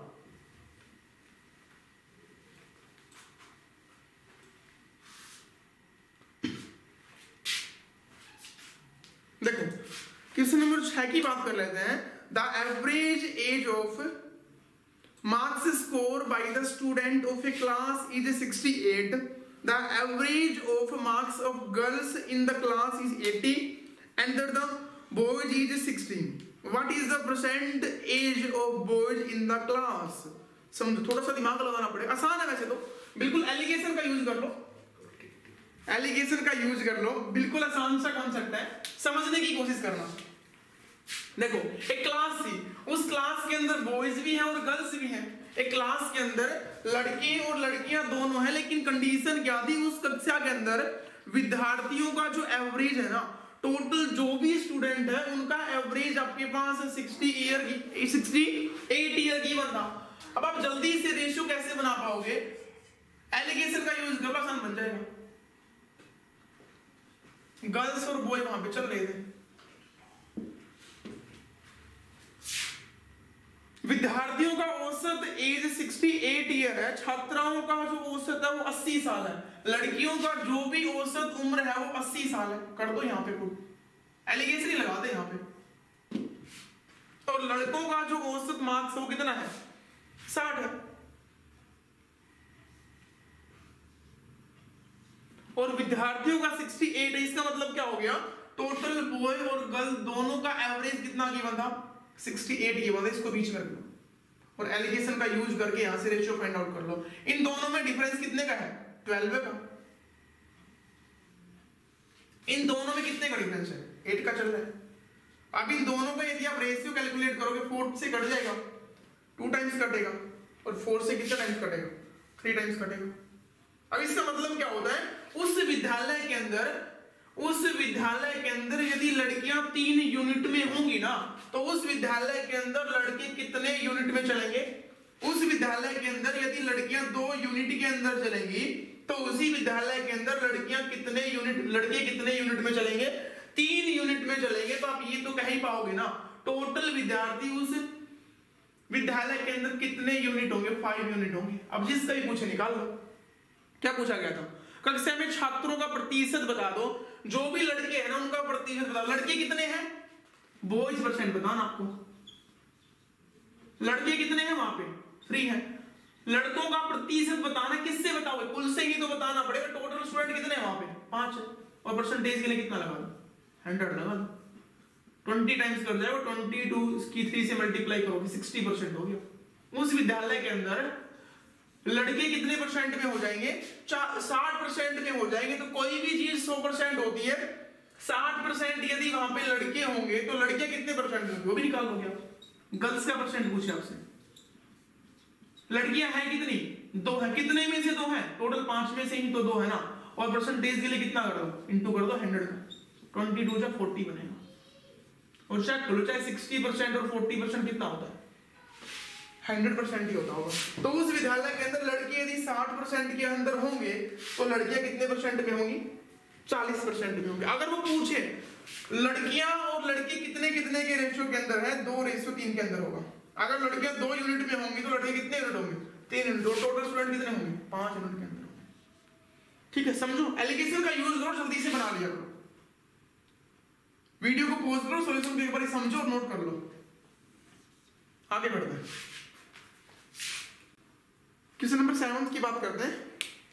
देखो क्वेश्चन नंबर छह की बात कर लेते हैं। The average age of marks score by the student of a class is sixty eight. The average of marks of girls in the class is eighty and the boys is sixteen. What is the percentage of boys in the class. समझो, थोड़ा सा दिमाग लगाना पड़ेगा। आसान है वैसे तो, बिल्कुल एलिगेशन का यूज कर लो, एलिगेशन का यूज कर लो, बिल्कुल आसान सा कॉन्सेप्ट है, समझने की कोशिश करना। देखो एक क्लास थी, उस क्लास के अंदर बॉयज भी हैं और गर्ल्स भी हैं। एक क्लास के अंदर लड़के और लड़कियां दोनों हैं, लेकिन कंडीशन क्या थी, उस कक्षा के अंदर विद्यार्थियों का जो एवरेज है ना, टोटल जो भी स्टूडेंट है उनका एवरेज आपके पास सिक्सटी ईयर की सिक्सटी एट ईयर की बनता। अब आप जल्दी से रेशियो कैसे बना पाओगे, एलिगेशन का यूज करो, आसान बन जाएगा। गर्ल्स और बॉय वहां पे चल रहे थे, विद्यार्थियों का औसत एज अड़सठ ईयर है, छात्राओं का जो औसत है वो अस्सी साल है, लड़कियों का जो भी औसत उम्र है वो अस्सी साल है। कर दो यहाँ पे कुल एलिगेशन ही लगा दे यहाँ पे। तो लड़कों का जो औसत मार्क्स है वो कितना है, साठ है, और विद्यार्थियों का अड़सठ है। इसका मतलब क्या हो गया, टोटल बॉय और गर्ल दोनों का एवरेज कितना गिवन था, अड़सठ गिवन था। इसको बीच में रख लो और एलिगेशन का यूज करके यहां से रेशियो फाइंड आउट कर लो। इन दोनों में डिफरेंस कितने का है, बारह का। इन दोनों में कितने का डिफरेंस है, आठ का चल रहा है। अब इन दोनों का यदि आप रेशियो कैलकुलेट करोगे, फोर से कट जाएगा, टू टाइम्स कटेगा, और फोर से कितना टाइम्स कटेगा, थ्री टाइम्स कटेगा। अब इसका मतलब क्या होता है, उस विद्यालय के अंदर उस विद्यालय के अंदर यदि लड़कियां तीन यूनिट में होंगी ना, तो उस विद्यालय के अंदर लड़के कितने यूनिट में चलेंगे। उस विद्यालय के अंदर यदि लड़कियां दो यूनिट के अंदर चलेंगी, तो उसी विद्यालय के अंदर लड़कियां कितने यूनिट लड़के कितने यूनिट में चलेंगे, तीन यूनिट में चलेंगे। तो आप ये तो कह ही पाओगे ना, टोटल विद्यार्थी उस विद्यालय के अंदर कितने यूनिट होंगे, फाइव यूनिट होंगे। अब जिसका ही पूछे निकाल लो। क्या पूछा गया था, कक्षा में छात्रों का प्रतिशत बता दो, जो भी लड़के हैं ना उनका प्रतिशत बताओ। लड़के कितने हैं, बॉयज परसेंट बताना आपको, लड़के कितने हैं वहां पे, थ्री हैं, लड़कों का प्रतिशत बताना, किससे बताओगे? कुल से ही तो बताना पड़ेगा। टोटल स्टूडेंट कितने हैं वहां पे? पांच है। और परसेंटेज के लिए कितना लगा दो? हंड्रेड लगा दो। ट्वेंटी टाइम्स कर जाएगा, ट्वेंटी टू की थ्री से मल्टीप्लाई करोगे, सिक्सटी परसेंट हो गया। उस विद्यालय के अंदर लड़के कितने परसेंट में हो जाएंगे? साठ परसेंट में हो जाएंगे। तो कोई भी चीज सौ परसेंट होती है, साठ परसेंट यदि वहां पे लड़के होंगे तो लड़कियां कितने परसेंट होंगे वो भी निकाल लोगे आप। गर्ल्स का परसेंट पूछे आपसे, लड़कियां हैं कितनी? दो है। कितने में से दो है? टोटल पांच में से ही तो दो है ना। और परसेंटेज के लिए कितना कर दो? इंटू कर दो हंड्रेड का, ट्वेंटी टू जा फोर्टी बनेगा। और चेक करो चाहे सिक्सटी परसेंट और फोर्टी परसेंट कितना होता है? हंड्रेड परसेंट ही होता होगा। तो उस विद्यालय के अंदर लड़के यदि साठ परसेंट के अंदर होंगे तो लड़कियां कितने परसेंट में होंगी? चालीस परसेंट में होंगे। अगर वो पूछे लड़कियां और लड़के कितने कितने के रेशियो के अंदर है, दो रेशियो तीन के अंदर होगा। अगर लड़कियां दो यूनिट में होंगी तो लड़के कितने यूनिट होंगे? तीन यूनिट। टोटल स्टूडेंट कितने होंगे? पांच यूनिट के अंदर होंगे। ठीक है, समझो। एलिगेशन का यूज करो, जल्दी से बना लिया करो। वीडियो को पॉज करो, सॉल्यूशन को एक बार समझो और नोट कर लो। आगे बढ़ते हैं, क्वेश्चन नंबर सेवन की बात करते हैं।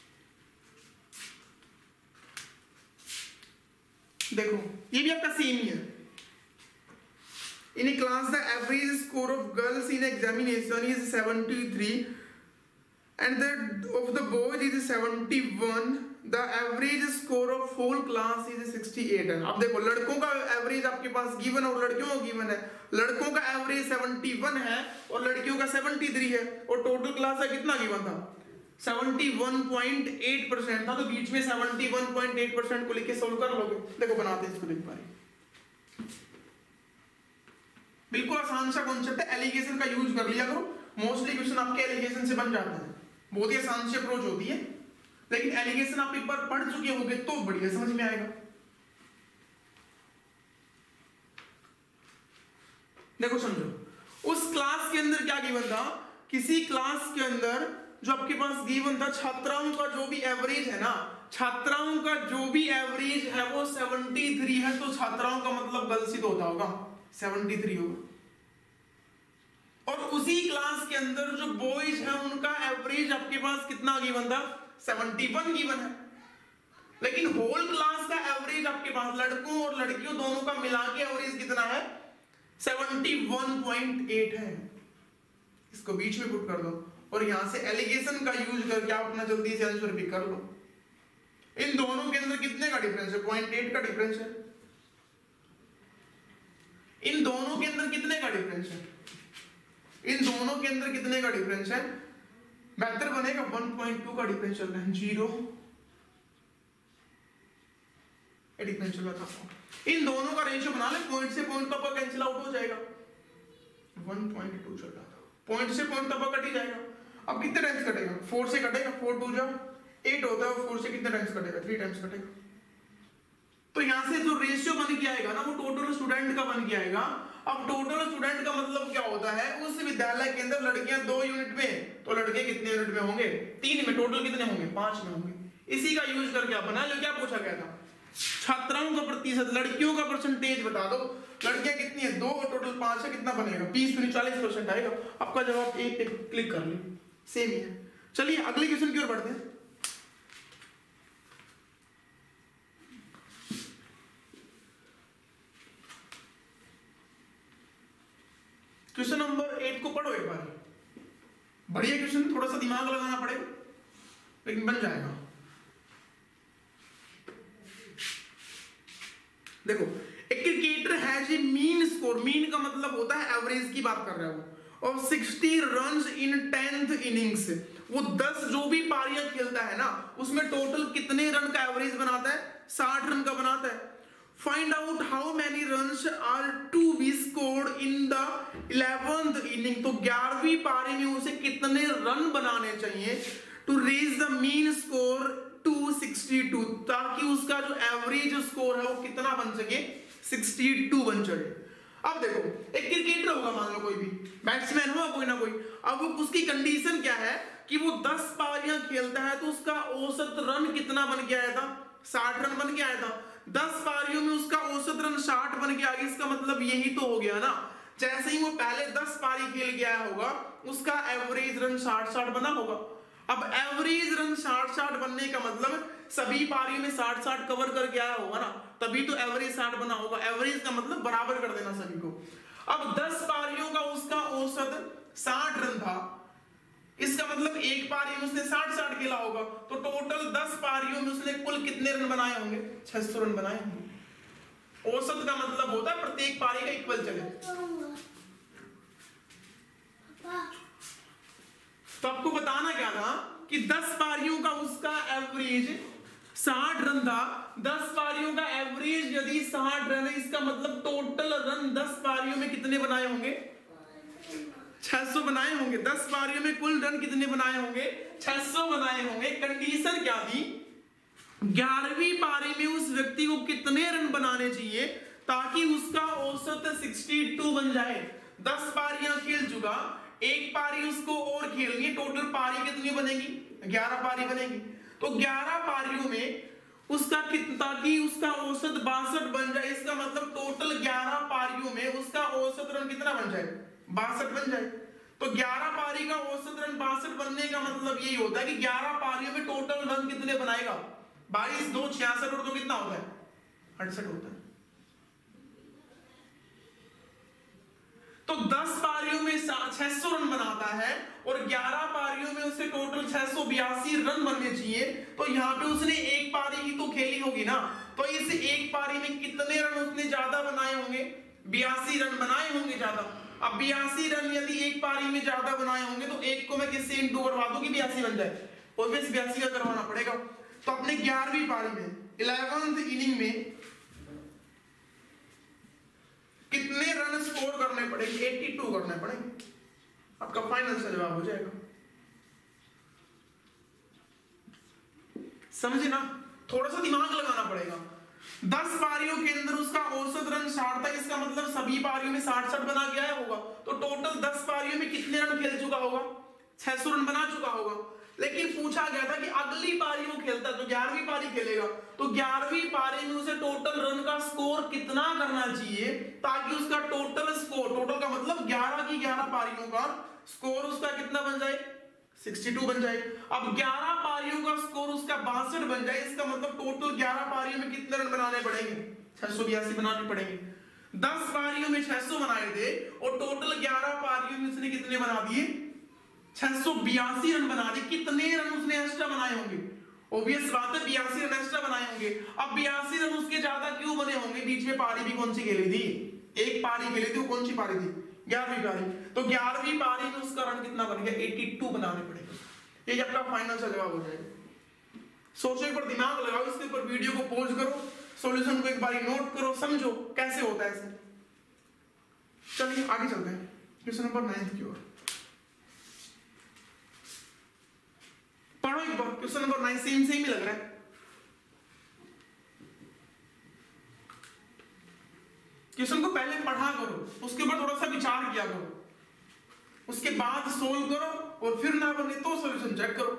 देखो ये भी आपका सेम ही है। In a class the average score of girls in examination is seventy three and that of the boys is seventy one. The average score of whole class is sixty eight है। अब देखो लड़कों का average आपके पास given और लड़कियों का गिवन है। लड़कों का एवरेज सेवेंटी वन है और लड़कियों का सेवेंटी थ्री है। और टोटल क्लास का कितना गिवन था? Seventy one point eight percent था। तो बीच में seventy one point eight percent को लेके सोल्व कर लोगे। देखो बनाते हैं इसको एक बार। बिल्कुल आसान सा कॉन्सेप्ट है, एलिगेशन का यूज कर लिया करो। मोस्टली क्वेश्चन आपके एलिगेशन से बन जाते हैं। बहुत ही आसान सी अप्रोच होती है, लेकिन एलिगेशन आप एक बार पढ़ चुके होंगे तो बढ़िया समझ में आएगा। देखो समझो, उस क्लास के अंदर क्या गिवन था? किसी क्लास के अंदर जो आपके पास गिवन था, छात्राओं का जो भी एवरेज है ना, छात्राओं का जो भी एवरेज है वो सेवेंटी थ्री है। तो छात्राओं का मतलब गर्ल्स ही तो होता होगा, सेवेंटी थ्री होगा। और उसी क्लास के अंदर जो बॉयज है उनका एवरेज आपके पास कितना गिवन था? सेवेंटी वन गिवन है। लेकिन होल क्लास का एवरेज आपके पास लड़कों और लड़कियों दोनों का मिला के एवरेज कितना है? सेवेंटी वन पॉइंट एट है। इसको बीच में पुट कर दो और यहां से एलिगेशन का यूज करके आप अपना जल्दी से आंसर भी कर लो। इन दोनों के अंदर कितने का डिफरेंस है? पॉइंट एट का डिफरेंस है। इन दोनों के अंदर कितने का डिफरेंस है? इन दोनों के अंदर कितने का डिफरेंस है? बेहतर बनेगा वन पॉइंट टू का डिफरेंस चल रहा है। जीरो डिफरेंस चल रहा था। इन दोनों का रेशियो बना ले, पॉइंट से पॉइंट तो कैंसिल आउट हो जाएगा। वन पॉइंट टू चल रहा था, पॉइंट से पॉइंट तो कट ही जाएगा। अब कितने टाइम्स कटेगा? फोर से कटेगा। फोर टू जा एट होता है, फोर से कितने टाइम्स कटेगा? थ्री टाइम्स कटेगा। तो यहां से जो रेशियो बन के आएगा ना वो टोटल स्टूडेंट का बन के आएगा। अब टोटल स्टूडेंट का मतलब क्या होता है? उस विद्यालय के अंदर लड़कियां दो यूनिट में तो लड़के कितने यूनिट में होंगे? तीन में। टोटल कितने होंगे? पांच में होंगे। इसी का यूज करके आप बना लो। क्या पूछा गया था? छात्राओं का प्रतिशत, लड़कियों का परसेंटेज बता दो। लड़कियां कितनी है? दो और टोटल पांच है। कितना बनेगा? बीस तो चालीस परसेंट आएगा। आपका जवाब एक पे क्लिक कर लो, सेम ही है। चलिए अगले क्वेश्चन की ओर बढ़ते हैं। क्वेश्चन नंबर एट को पढ़ो एक बार। बढ़िया क्वेश्चन, थोड़ा सा दिमाग लगाना पड़ेगा लेकिन बन जाएगा। देखो, एक cricketer has a mean score, mean का मतलब होता है एवरेज की बात कर रहा है वो, और sixty runs in tenth innings. वो दस जो भी पारियां खेलता है ना उसमें टोटल कितने रन का एवरेज बनाता है? साठ रन का बनाता है। Find out how many runs are to be scored in the eleventh inning. तो ग्यारहवीं पारी में उसे कितने रन बनाने चाहिए to reach the mean score to sixty two, ताकि उसका जो एवरेज स्कोर है वो कितना बन सके? सिक्सटी टू बन चढ़े। अब देखो, एक क्रिकेटर होगा मान लो, कोई भी बैट्समैन होगा कोई ना कोई। अब उसकी कंडीशन क्या है कि वो दस पारियां खेलता है तो उसका औसत रन कितना बन के आया था? साठ रन बन के आया था। दस पारियों में उसका औसत रन साठ बन के आ गया। इसका मतलब यही तो हो गया ना जैसे ही वो पहले दस पारी खेल गया होगा उसका एवरेज रन साठ साठ बना होगा। अब एवरेज रन साठ साठ बनने का मतलब सभी पारियों में साठ साठ कवर करके आया होगा ना, तभी तो एवरेज साठ बना होगा। एवरेज का मतलब बराबर कर देना सभी को। अब दस पारियों का उसका औसत साठ रन था, इसका मतलब एक पारी में उसने साठ साठ खेला होगा, तो टोटल दस पारियों में उसने कुल कितने रन बनाए होंगे? छह सौ रन बनाए होंगे। औसत का मतलब होता है प्रत्येक पारी का इक्वल चले। तो आपको बताना क्या था कि दस पारियों का उसका एवरेज साठ रन था। दस पारियों का एवरेज यदि साठ रन है, इसका मतलब टोटल रन दस पारियों में कितने बनाए होंगे? छह सौ बनाए होंगे। दस पारियों में कुल रन कितने बनाए होंगे? छह सौ बनाए होंगे। कंडीशन क्या थी? ग्यारहवीं पारी में उस व्यक्ति को कितने रन बनाने चाहिए ताकि उसका औसत बासठ बन जाए। दस पारियां खेल चुका, एक पारी उसको और खेलनी है, टोटल पारी कितनी बनेगी? ग्यारह पारी बनेगी। तो ग्यारह पारियों में उसका कितना, ताकि उसका औसत बासठ बन जाए, इसका मतलब टोटल ग्यारह पारियों में उसका औसत रन कितना बन जाए? बासठ बन जाए। तो ग्यारह पारी का औसत रन बासठ बनने का मतलब यही होता है कि ग्यारह पारियों में टोटल रन कितने बनाएगा? बाईस दो छियासठ और दो कितना होता है? अड़सठ होता है। तो दस पारियों में छह सौ रन बनाता है और ग्यारह पारियों में उसे टोटल छह सौ बयासी रन बनने चाहिए। तो यहाँ पे उसने एक पारी ही तो खेली होगी ना, तो इस एक पारी में कितने रन उसने ज्यादा बनाए होंगे? बयासी रन बनाए होंगे ज्यादा। अब बयासी रन यदि एक पारी में ज्यादा बनाए होंगे तो एक को मैं किससे इंटू करवा दूं कि बयासी बन जाए? ऑब्वियस बयासी का करवाना पड़ेगा। तो अपने ग्यारहवीं पारी में इलेवेंथ इनिंग में कितने रन स्कोर करने पड़ेंगे? बयासी करने पड़ेंगे। आपका फाइनल सा जवाब हो जाएगा। समझे ना? थोड़ा सा दिमाग लगाना पड़ेगा। दस पारियों के अंदर उसका औसत रन साठ था, इसका मतलब सभी पारियों में साठ साठ बना गया होगा। तो टोटल दस पारियों में कितने रन खेल चुका होगा? छह सौ रन बना चुका होगा। लेकिन पूछा गया था कि अगली पारी वो खेलता है तो ग्यारहवीं पारी खेलेगा, तो ग्यारहवीं पारी में उसे टोटल रन का स्कोर कितना करना चाहिए ताकि उसका टोटल स्कोर, टोटल का मतलब ग्यारह की ग्यारह पारियों का स्कोर उसका कितना बन जाए? बासठ बन जाए। अब ग्यारह पारियों का स्कोर उसका बासठ बन जाए, इसका मतलब टोटल ग्यारह पारियों में कितने रन बनाने पड़ेंगे? छह सौ बयासी बनाने पड़ेंगे। दस पारियों में छह सौ बनाए थे और टोटल ग्यारह पारियों में उसने कितने बना दिए? छह सौ बयासी रन बना दिए। कितने रन उसने एक्स्ट्रा बनाए होंगे? ऑब्वियस बात है बयासी रन एक्स्ट्रा बनाए होंगे। अब बयासी रन उसके ज्यादा क्यों बने होंगे? बीच में पारी भी कौन सी खेली थी? एक पारी खेली थी, वो कौन सी पारी थी? ग्यारहवीं पारी। तो ग्यारहवीं पारी में उसका रन कितना बन गया? बयासी बनाने पड़ेगा। ये आपका फाइनल सा जवाब हो जाएगा। सोचो, एक बार दिमाग लगाओ, इसके ऊपर वीडियो को पॉज करो, सॉल्यूशन को एक बार नोट करो, समझो कैसे होता है ऐसे। चलिए आगे चलते हैं क्वेश्चन नंबर नाइन की ओर। पढ़ो एक बार question number nine, same same ही लग रहा है। क्वेश्चन को पहले पढ़ा करो, उसके ऊपर थोड़ा सा विचार किया करो, उसके बाद सोल्व करो और फिर ना बने तो सॉल्यूशन चेक करो।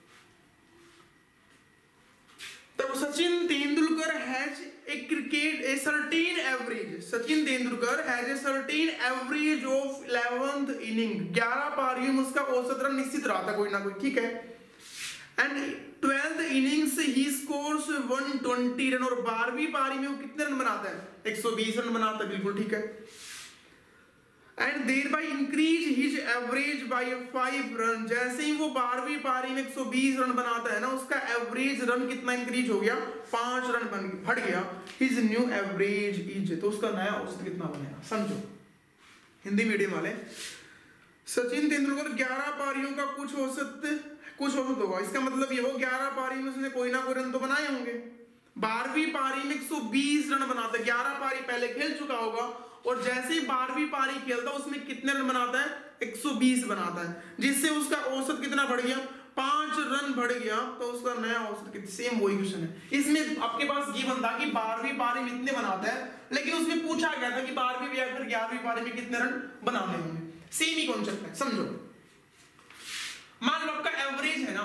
तो Sachin Tendulkar has a cricket a certain average Sachin Tendulkar has a certain average of eleventh inning. ग्यारह पारियों में उसका औसत रन निश्चित रहा था कोई ना कोई, ठीक है। And twelfth innings he scores एक सौ बीस रन, और बारहवीं पारी में वो कितने रन बनाता है? एक सौ बीस रन बनाता है, बिल्कुल ठीक है। And thereby increase his average by five run. जैसे ही वो बारहवीं पारी में एक सौ बीस रन बनाता है ना, उसका एवरेज रन कितना इंक्रीज हो गया? पांच रन बन बढ़ गया। हिज न्यू एवरेज इज, तो उसका नया औसत कितना बनेगा? समझो हिंदी मीडियम वाले, सचिन तेंदुलकर ग्यारह पारियों का कुछ औसत कुछ औसत होगा, इसका मतलब ये हो ग्यारह पारी में उसने कोई ना कोई रन तो बनाए होंगे। बारहवीं पारी में एक सौ बीस रन बनाता है, ग्यारह पारी पहले खेल चुका होगा और जैसे ही बारहवीं पारी खेलता है उसमें कितने रन बनाता है? एक सौ बीस बनाता है, जिससे उसका औसत कितना बढ़ गया? पांच रन बढ़ गया। तो उसका नया औसत कितना? सेम वही क्वेश्चन है। इसमें आपके पास गिवन था कि बारहवीं पारी में इतने बनाता है, लेकिन उसमें पूछा गया था कि बारहवीं या फिर ग्यारहवीं पारी में कितने रन बनाने होंगे। सेम ही कॉन्सेप्ट है, समझो। मान लो आपका एवरेज है ना,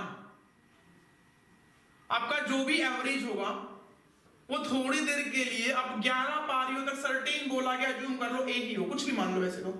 आपका जो भी एवरेज होगा वो थोड़ी देर के लिए, अब ग्यारह पारियों तक सर्टेन बोला आ गया, अज्यूम कर लो ए ही हो, कुछ भी मान लो वैसे तो।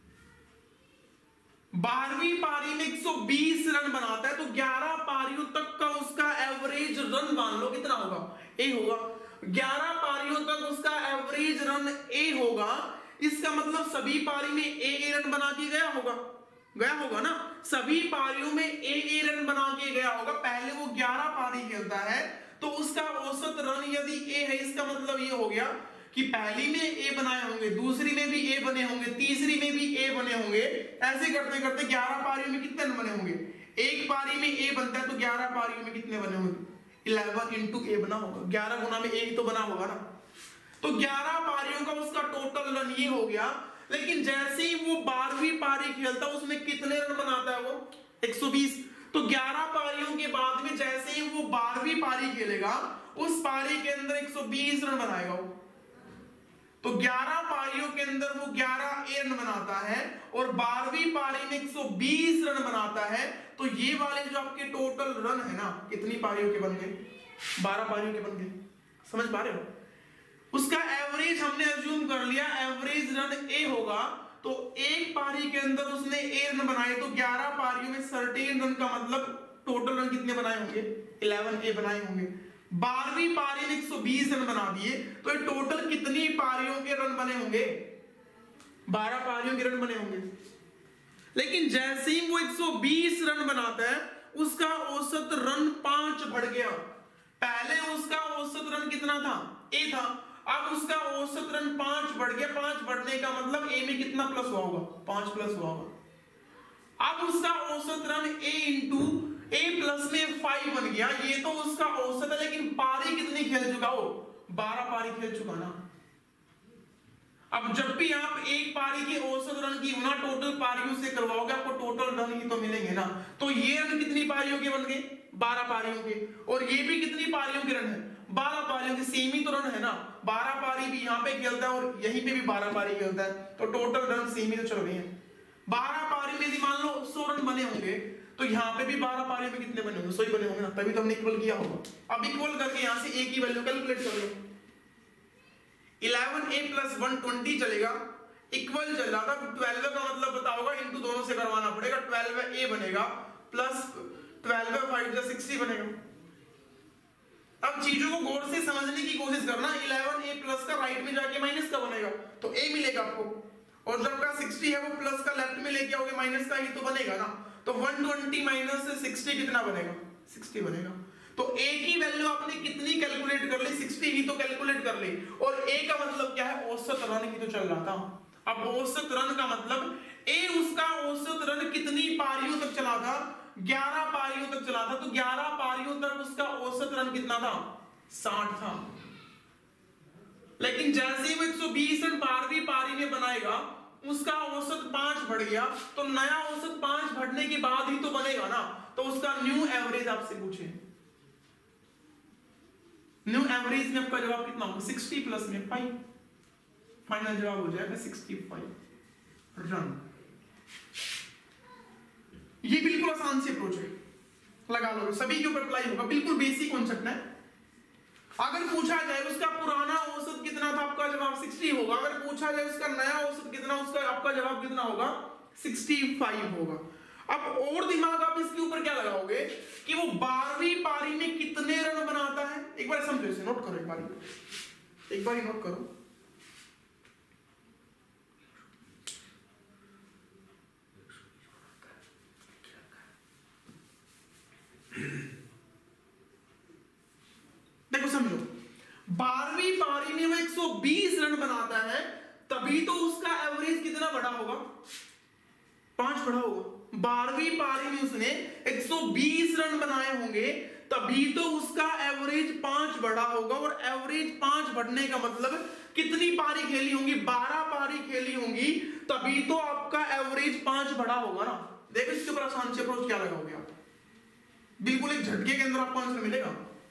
बारहवीं पारी में एक सौ बीस रन बनाता है तो ग्यारह पारियों तक का उसका एवरेज रन मान लो कितना होगा, ए होगा। ग्यारह पारियों तक उसका एवरेज रन ए होगा, इसका मतलब सभी पारी में ए ए रन बना के गया होगा, गया होगा ना, सभी पारियों में ए ए रन बना के गया होगा। पहले वो ग्यारह पारी खेलता है तो उसका औसत रन यदि ए है, इसका मतलब ये हो गया कि पहली में ए बनाए होंगे, दूसरी में भी ए बने होंगे, तीसरी में भी ए बने होंगे, ऐसे करते करते ग्यारह पारियों में कितने बने होंगे, एक पारी में ए बनता है तो ग्यारह पारियों में कितने बने होंगे, इलेवन इंटू ए बना होगा, ग्यारह गुना में ए ही तो बना होगा ना। तो ग्यारह पारियों का उसका टोटल रन ये हो गया। लेकिन जैसे ही वो बारहवीं पारी खेलता है उसमें कितने रन बनाता है वो, एक सौ बीस। तो ग्यारह पारियों के बाद में जैसे ही वो बारहवीं पारी खेलेगा उस पारी के अंदर एक सौ बीस रन बनाएगा वो। तो ग्यारह पारियों के अंदर वो ग्यारह ए रन बनाता है और बारहवीं पारी में एक सौ बीस रन बनाता है। तो ये वाले जो आपके टोटल रन है ना, कितनी पारियों के बन गए, बारह पारियों के बन गए, समझ पा रहे हो। उसका एवरेज हमने अज्यूम कर लिया, एवरेज रन ए होगा। तो एक पारी के अंदर उसने ए रन बनाए तो ग्यारह पारियों में सर्टेन रन का मतलब टोटल रन कितने बनाए होंगे, इलेवन ए बनाए होंगे। बारहवीं पारी में एक सौ बीस रन बना दिए तो टोटल कितनी पारियों के रन बने होंगे, बारह पारियों के रन बने होंगे। लेकिन जैसे ही वो एक सौ बीस रन बनाता है उसका औसत रन पांच बढ़ गया। पहले उसका औसत रन कितना था, ए था, अब उसका औसत रन पांच बढ़ गया। पांच बढ़ने का मतलब ए में कितना प्लस हुआ होगा, पांच प्लस हुआ होगा। अब उसका औसत run a into a plus में फाइव बन गया, ये तो उसका औसत है। लेकिन पारी कितनी खेल चुका हो, बारह पारी खेल चुका ना। अब जब भी आप एक पारी की औसत रन की गुना टोटल पारियों से करवाओगे आपको टोटल रन ही तो मिलेंगे ना। तो ये रन कितनी पारियों के बन गए, बारह पारियों के, और ये भी कितनी पारियों के रन है, बारह पारियों के। सेम ही तो रन है ना, बारह पारी भी यहाँ पे खेलता है और यहीं पे भी बारह पारी खेलता है, तो टोटल रन सेम ही तो चल रहे हैं। बारह पारी में मान लो सौ रन बने होंगे तो यहाँ पे भी बारह पारी में कितने बने होंगे, सौ ही बने होंगे ना, तभी तो हमने इक्वल किया होगा। अब इक्वल करके यहाँ से ए की वैल्यू कैलकुलेट कर लो, eleven a plus one twenty चलेगा, इक्वल चल रहा था। ट्वेल्व का मतलब बताओगा, इंटू दोनों से करवाना पड़ेगा। ट्वेल्व ए बनेगा प्लस ट्वेल्व फाइव जा सिक्सटी बनेगा। अब चीजों को गौर से समझने की कोशिश करना। इलेवन ए प्लस का राइट में जाके माइनस का बनेगा तो ए मिलेगा आपको, और जब का सिक्सटी है वो प्लस का लेफ्ट में लेके आओगे माइनस का ही तो बनेगा ना। तो वन ट्वेंटी माइनस सिक्सटी कितना बनेगा, सिक्सटी बनेगा। तो ए की वैल्यू आपने कितनी कैलकुलेट कर ली, सिक्सटी ही तो कैलकुलेट कर ली। और ए का मतलब क्या है, औसत रन ही तो चल रहा था। अब औसत रन का मतलब ए उसका औसत रन कितनी पारियों तक चला था, ग्यारह पारियों तक चला था। तो ग्यारह पारियों तक उसका औसत रन कितना था, साठ था। लेकिन जैसे ही वो एक सौ बीस रन बारहवीं पारी में बनाएगा उसका औसत पांच बढ़ गया। तो नया औसत पांच बढ़ने के बाद ही तो बनेगा ना। तो उसका न्यू एवरेज आपसे पूछे, न्यू एवरेज में आपका जवाब कितना होगा, सिक्सटी प्लस में फाइव। फाइनल जवाब हो जाएगा सिक्सटी फाइव रन। ये बिल्कुल आसान से अप्रोच है, लगा लो, सभी के ऊपर अप्लाई होगा, बिल्कुल बेसिक कॉन्सेप्ट है। अगर पूछा जाए उसका पुराना औसत कितना था, आपका जवाब साठ होगा। अगर पूछा जाए उसका नया औसत कितना, उसका आपका जवाब कितना होगा, पैंसठ होगा। अब और दिमाग आप इसके ऊपर क्या लगाओगे कि वो बारहवीं पारी में कितने रन बनाता है। एक बार समझो इसे, नोट करो, एक बार एक बार नोट करो। देखो समझो, बारहवीं पारी में वो एक सौ बीस रन बनाता है, तभी तो उसका एवरेज कितना बढ़ा होगा, पांच बढ़ा होगा। बारहवीं पारी में उसने एक सौ बीस रन बनाए होंगे, तभी तो उसका एवरेज पांच बढ़ा होगा। और एवरेज पांच बढ़ने का मतलब कितनी पारी खेली होंगी, बारह पारी खेली होंगी, तभी तो आपका एवरेज पांच बढ़ा होगा ना। देखो इसके ऊपर आसान से अप्रोच क्या लगाओगे आप, बिल्कुल एक झटके के अंदर आपको आंसर मिलेगा।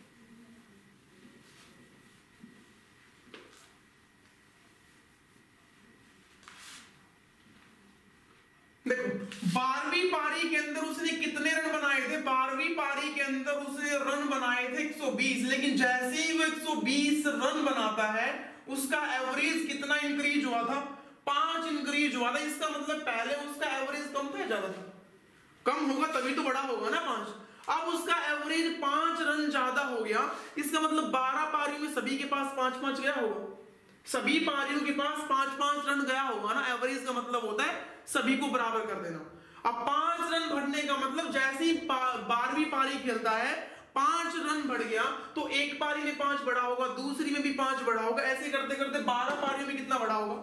देखो बारहवीं पारी के अंदर उसने कितने रन बनाए थे, बारहवीं पारी के अंदर उसने रन बनाए थे एक सौ बीस। लेकिन जैसे ही वो एक सौ बीस रन बनाता है उसका एवरेज कितना इंक्रीज हुआ था, पांच इंक्रीज हुआ था। इसका मतलब पहले उसका एवरेज कम था या ज्यादा था, कम होगा तभी तो बड़ा होगा ना पांच। अब उसका एवरेज पांच रन ज्यादा हो गया, इसका मतलब बारह पारियों में सभी के पास पांच पांच गया होगा, सभी पारियों के पास पांच पांच रन गया होगा ना। एवरेज का मतलब होता है सभी को बराबर कर देना। अब पांच रन बढ़ने का मतलब जैसे ही बारहवीं पारी खेलता है पांच रन बढ़ गया तो एक पारी में पांच बढ़ा होगा, दूसरी में भी पांच बढ़ा होगा, ऐसे करते करते बारह पारियों में कितना बढ़ा होगा,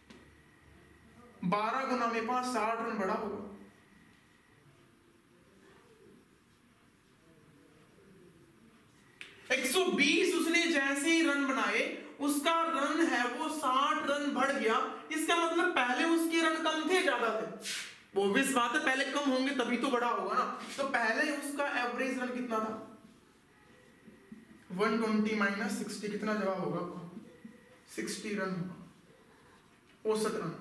बारह गुना में पांच, साठ रन बढ़ा होगा। एक सौ बीस उसने जैसे ही रन बनाए उसका रन है वो साठ रन बढ़ गया। इसका मतलब पहले उसके रन कम थे ज्यादा थे, वो भी बात है, पहले कम होंगे तभी तो बड़ा होगा ना। तो पहले उसका एवरेज रन कितना था, एक सौ बीस माइनस साठ कितना जवाब होगा, साठ रन होगा, औसत रन।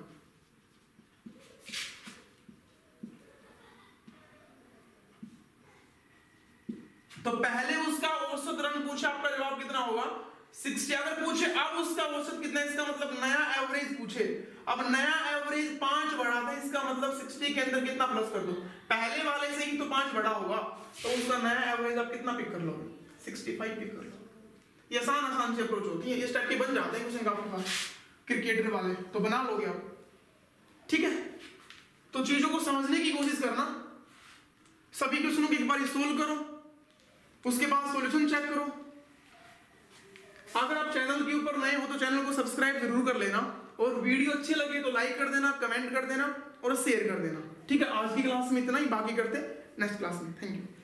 तो पहले उसका औसत रन पूछा, आपका जवाब कितना होगा साठ। अगर पूछे अब उसका औसत कितना है, इसका मतलब नया एवरेज पूछे, अब नया एवरेज पांच बढ़ा था, इसका मतलब साठ के अंदर कितना प्लस कर दो, पहले वाले से ही तो पांच बढ़ा होगा, तो उसका नया एवरेज आप कितना पिक कर लोगे, पैंसठ पिक कर लो। ये आसान आसान से अप्रोच होती है, इस टाइप के बन जाते हैं क्वेश्चन आपके पास क्रिकेटर वाले, तो बना लोगे आप, ठीक है। तो चीजों को समझने की कोशिश करना, सभी क्वेश्चनों को एक बार सोल्व करो, उसके बाद सॉल्यूशन चेक करो। अगर आप चैनल के ऊपर नए हो तो चैनल को सब्सक्राइब जरूर कर लेना, और वीडियो अच्छी लगे तो लाइक कर देना, कमेंट कर देना और शेयर कर देना, ठीक है। आज की क्लास में इतना ही, बाकी करते नेक्स्ट क्लास में। Thank you.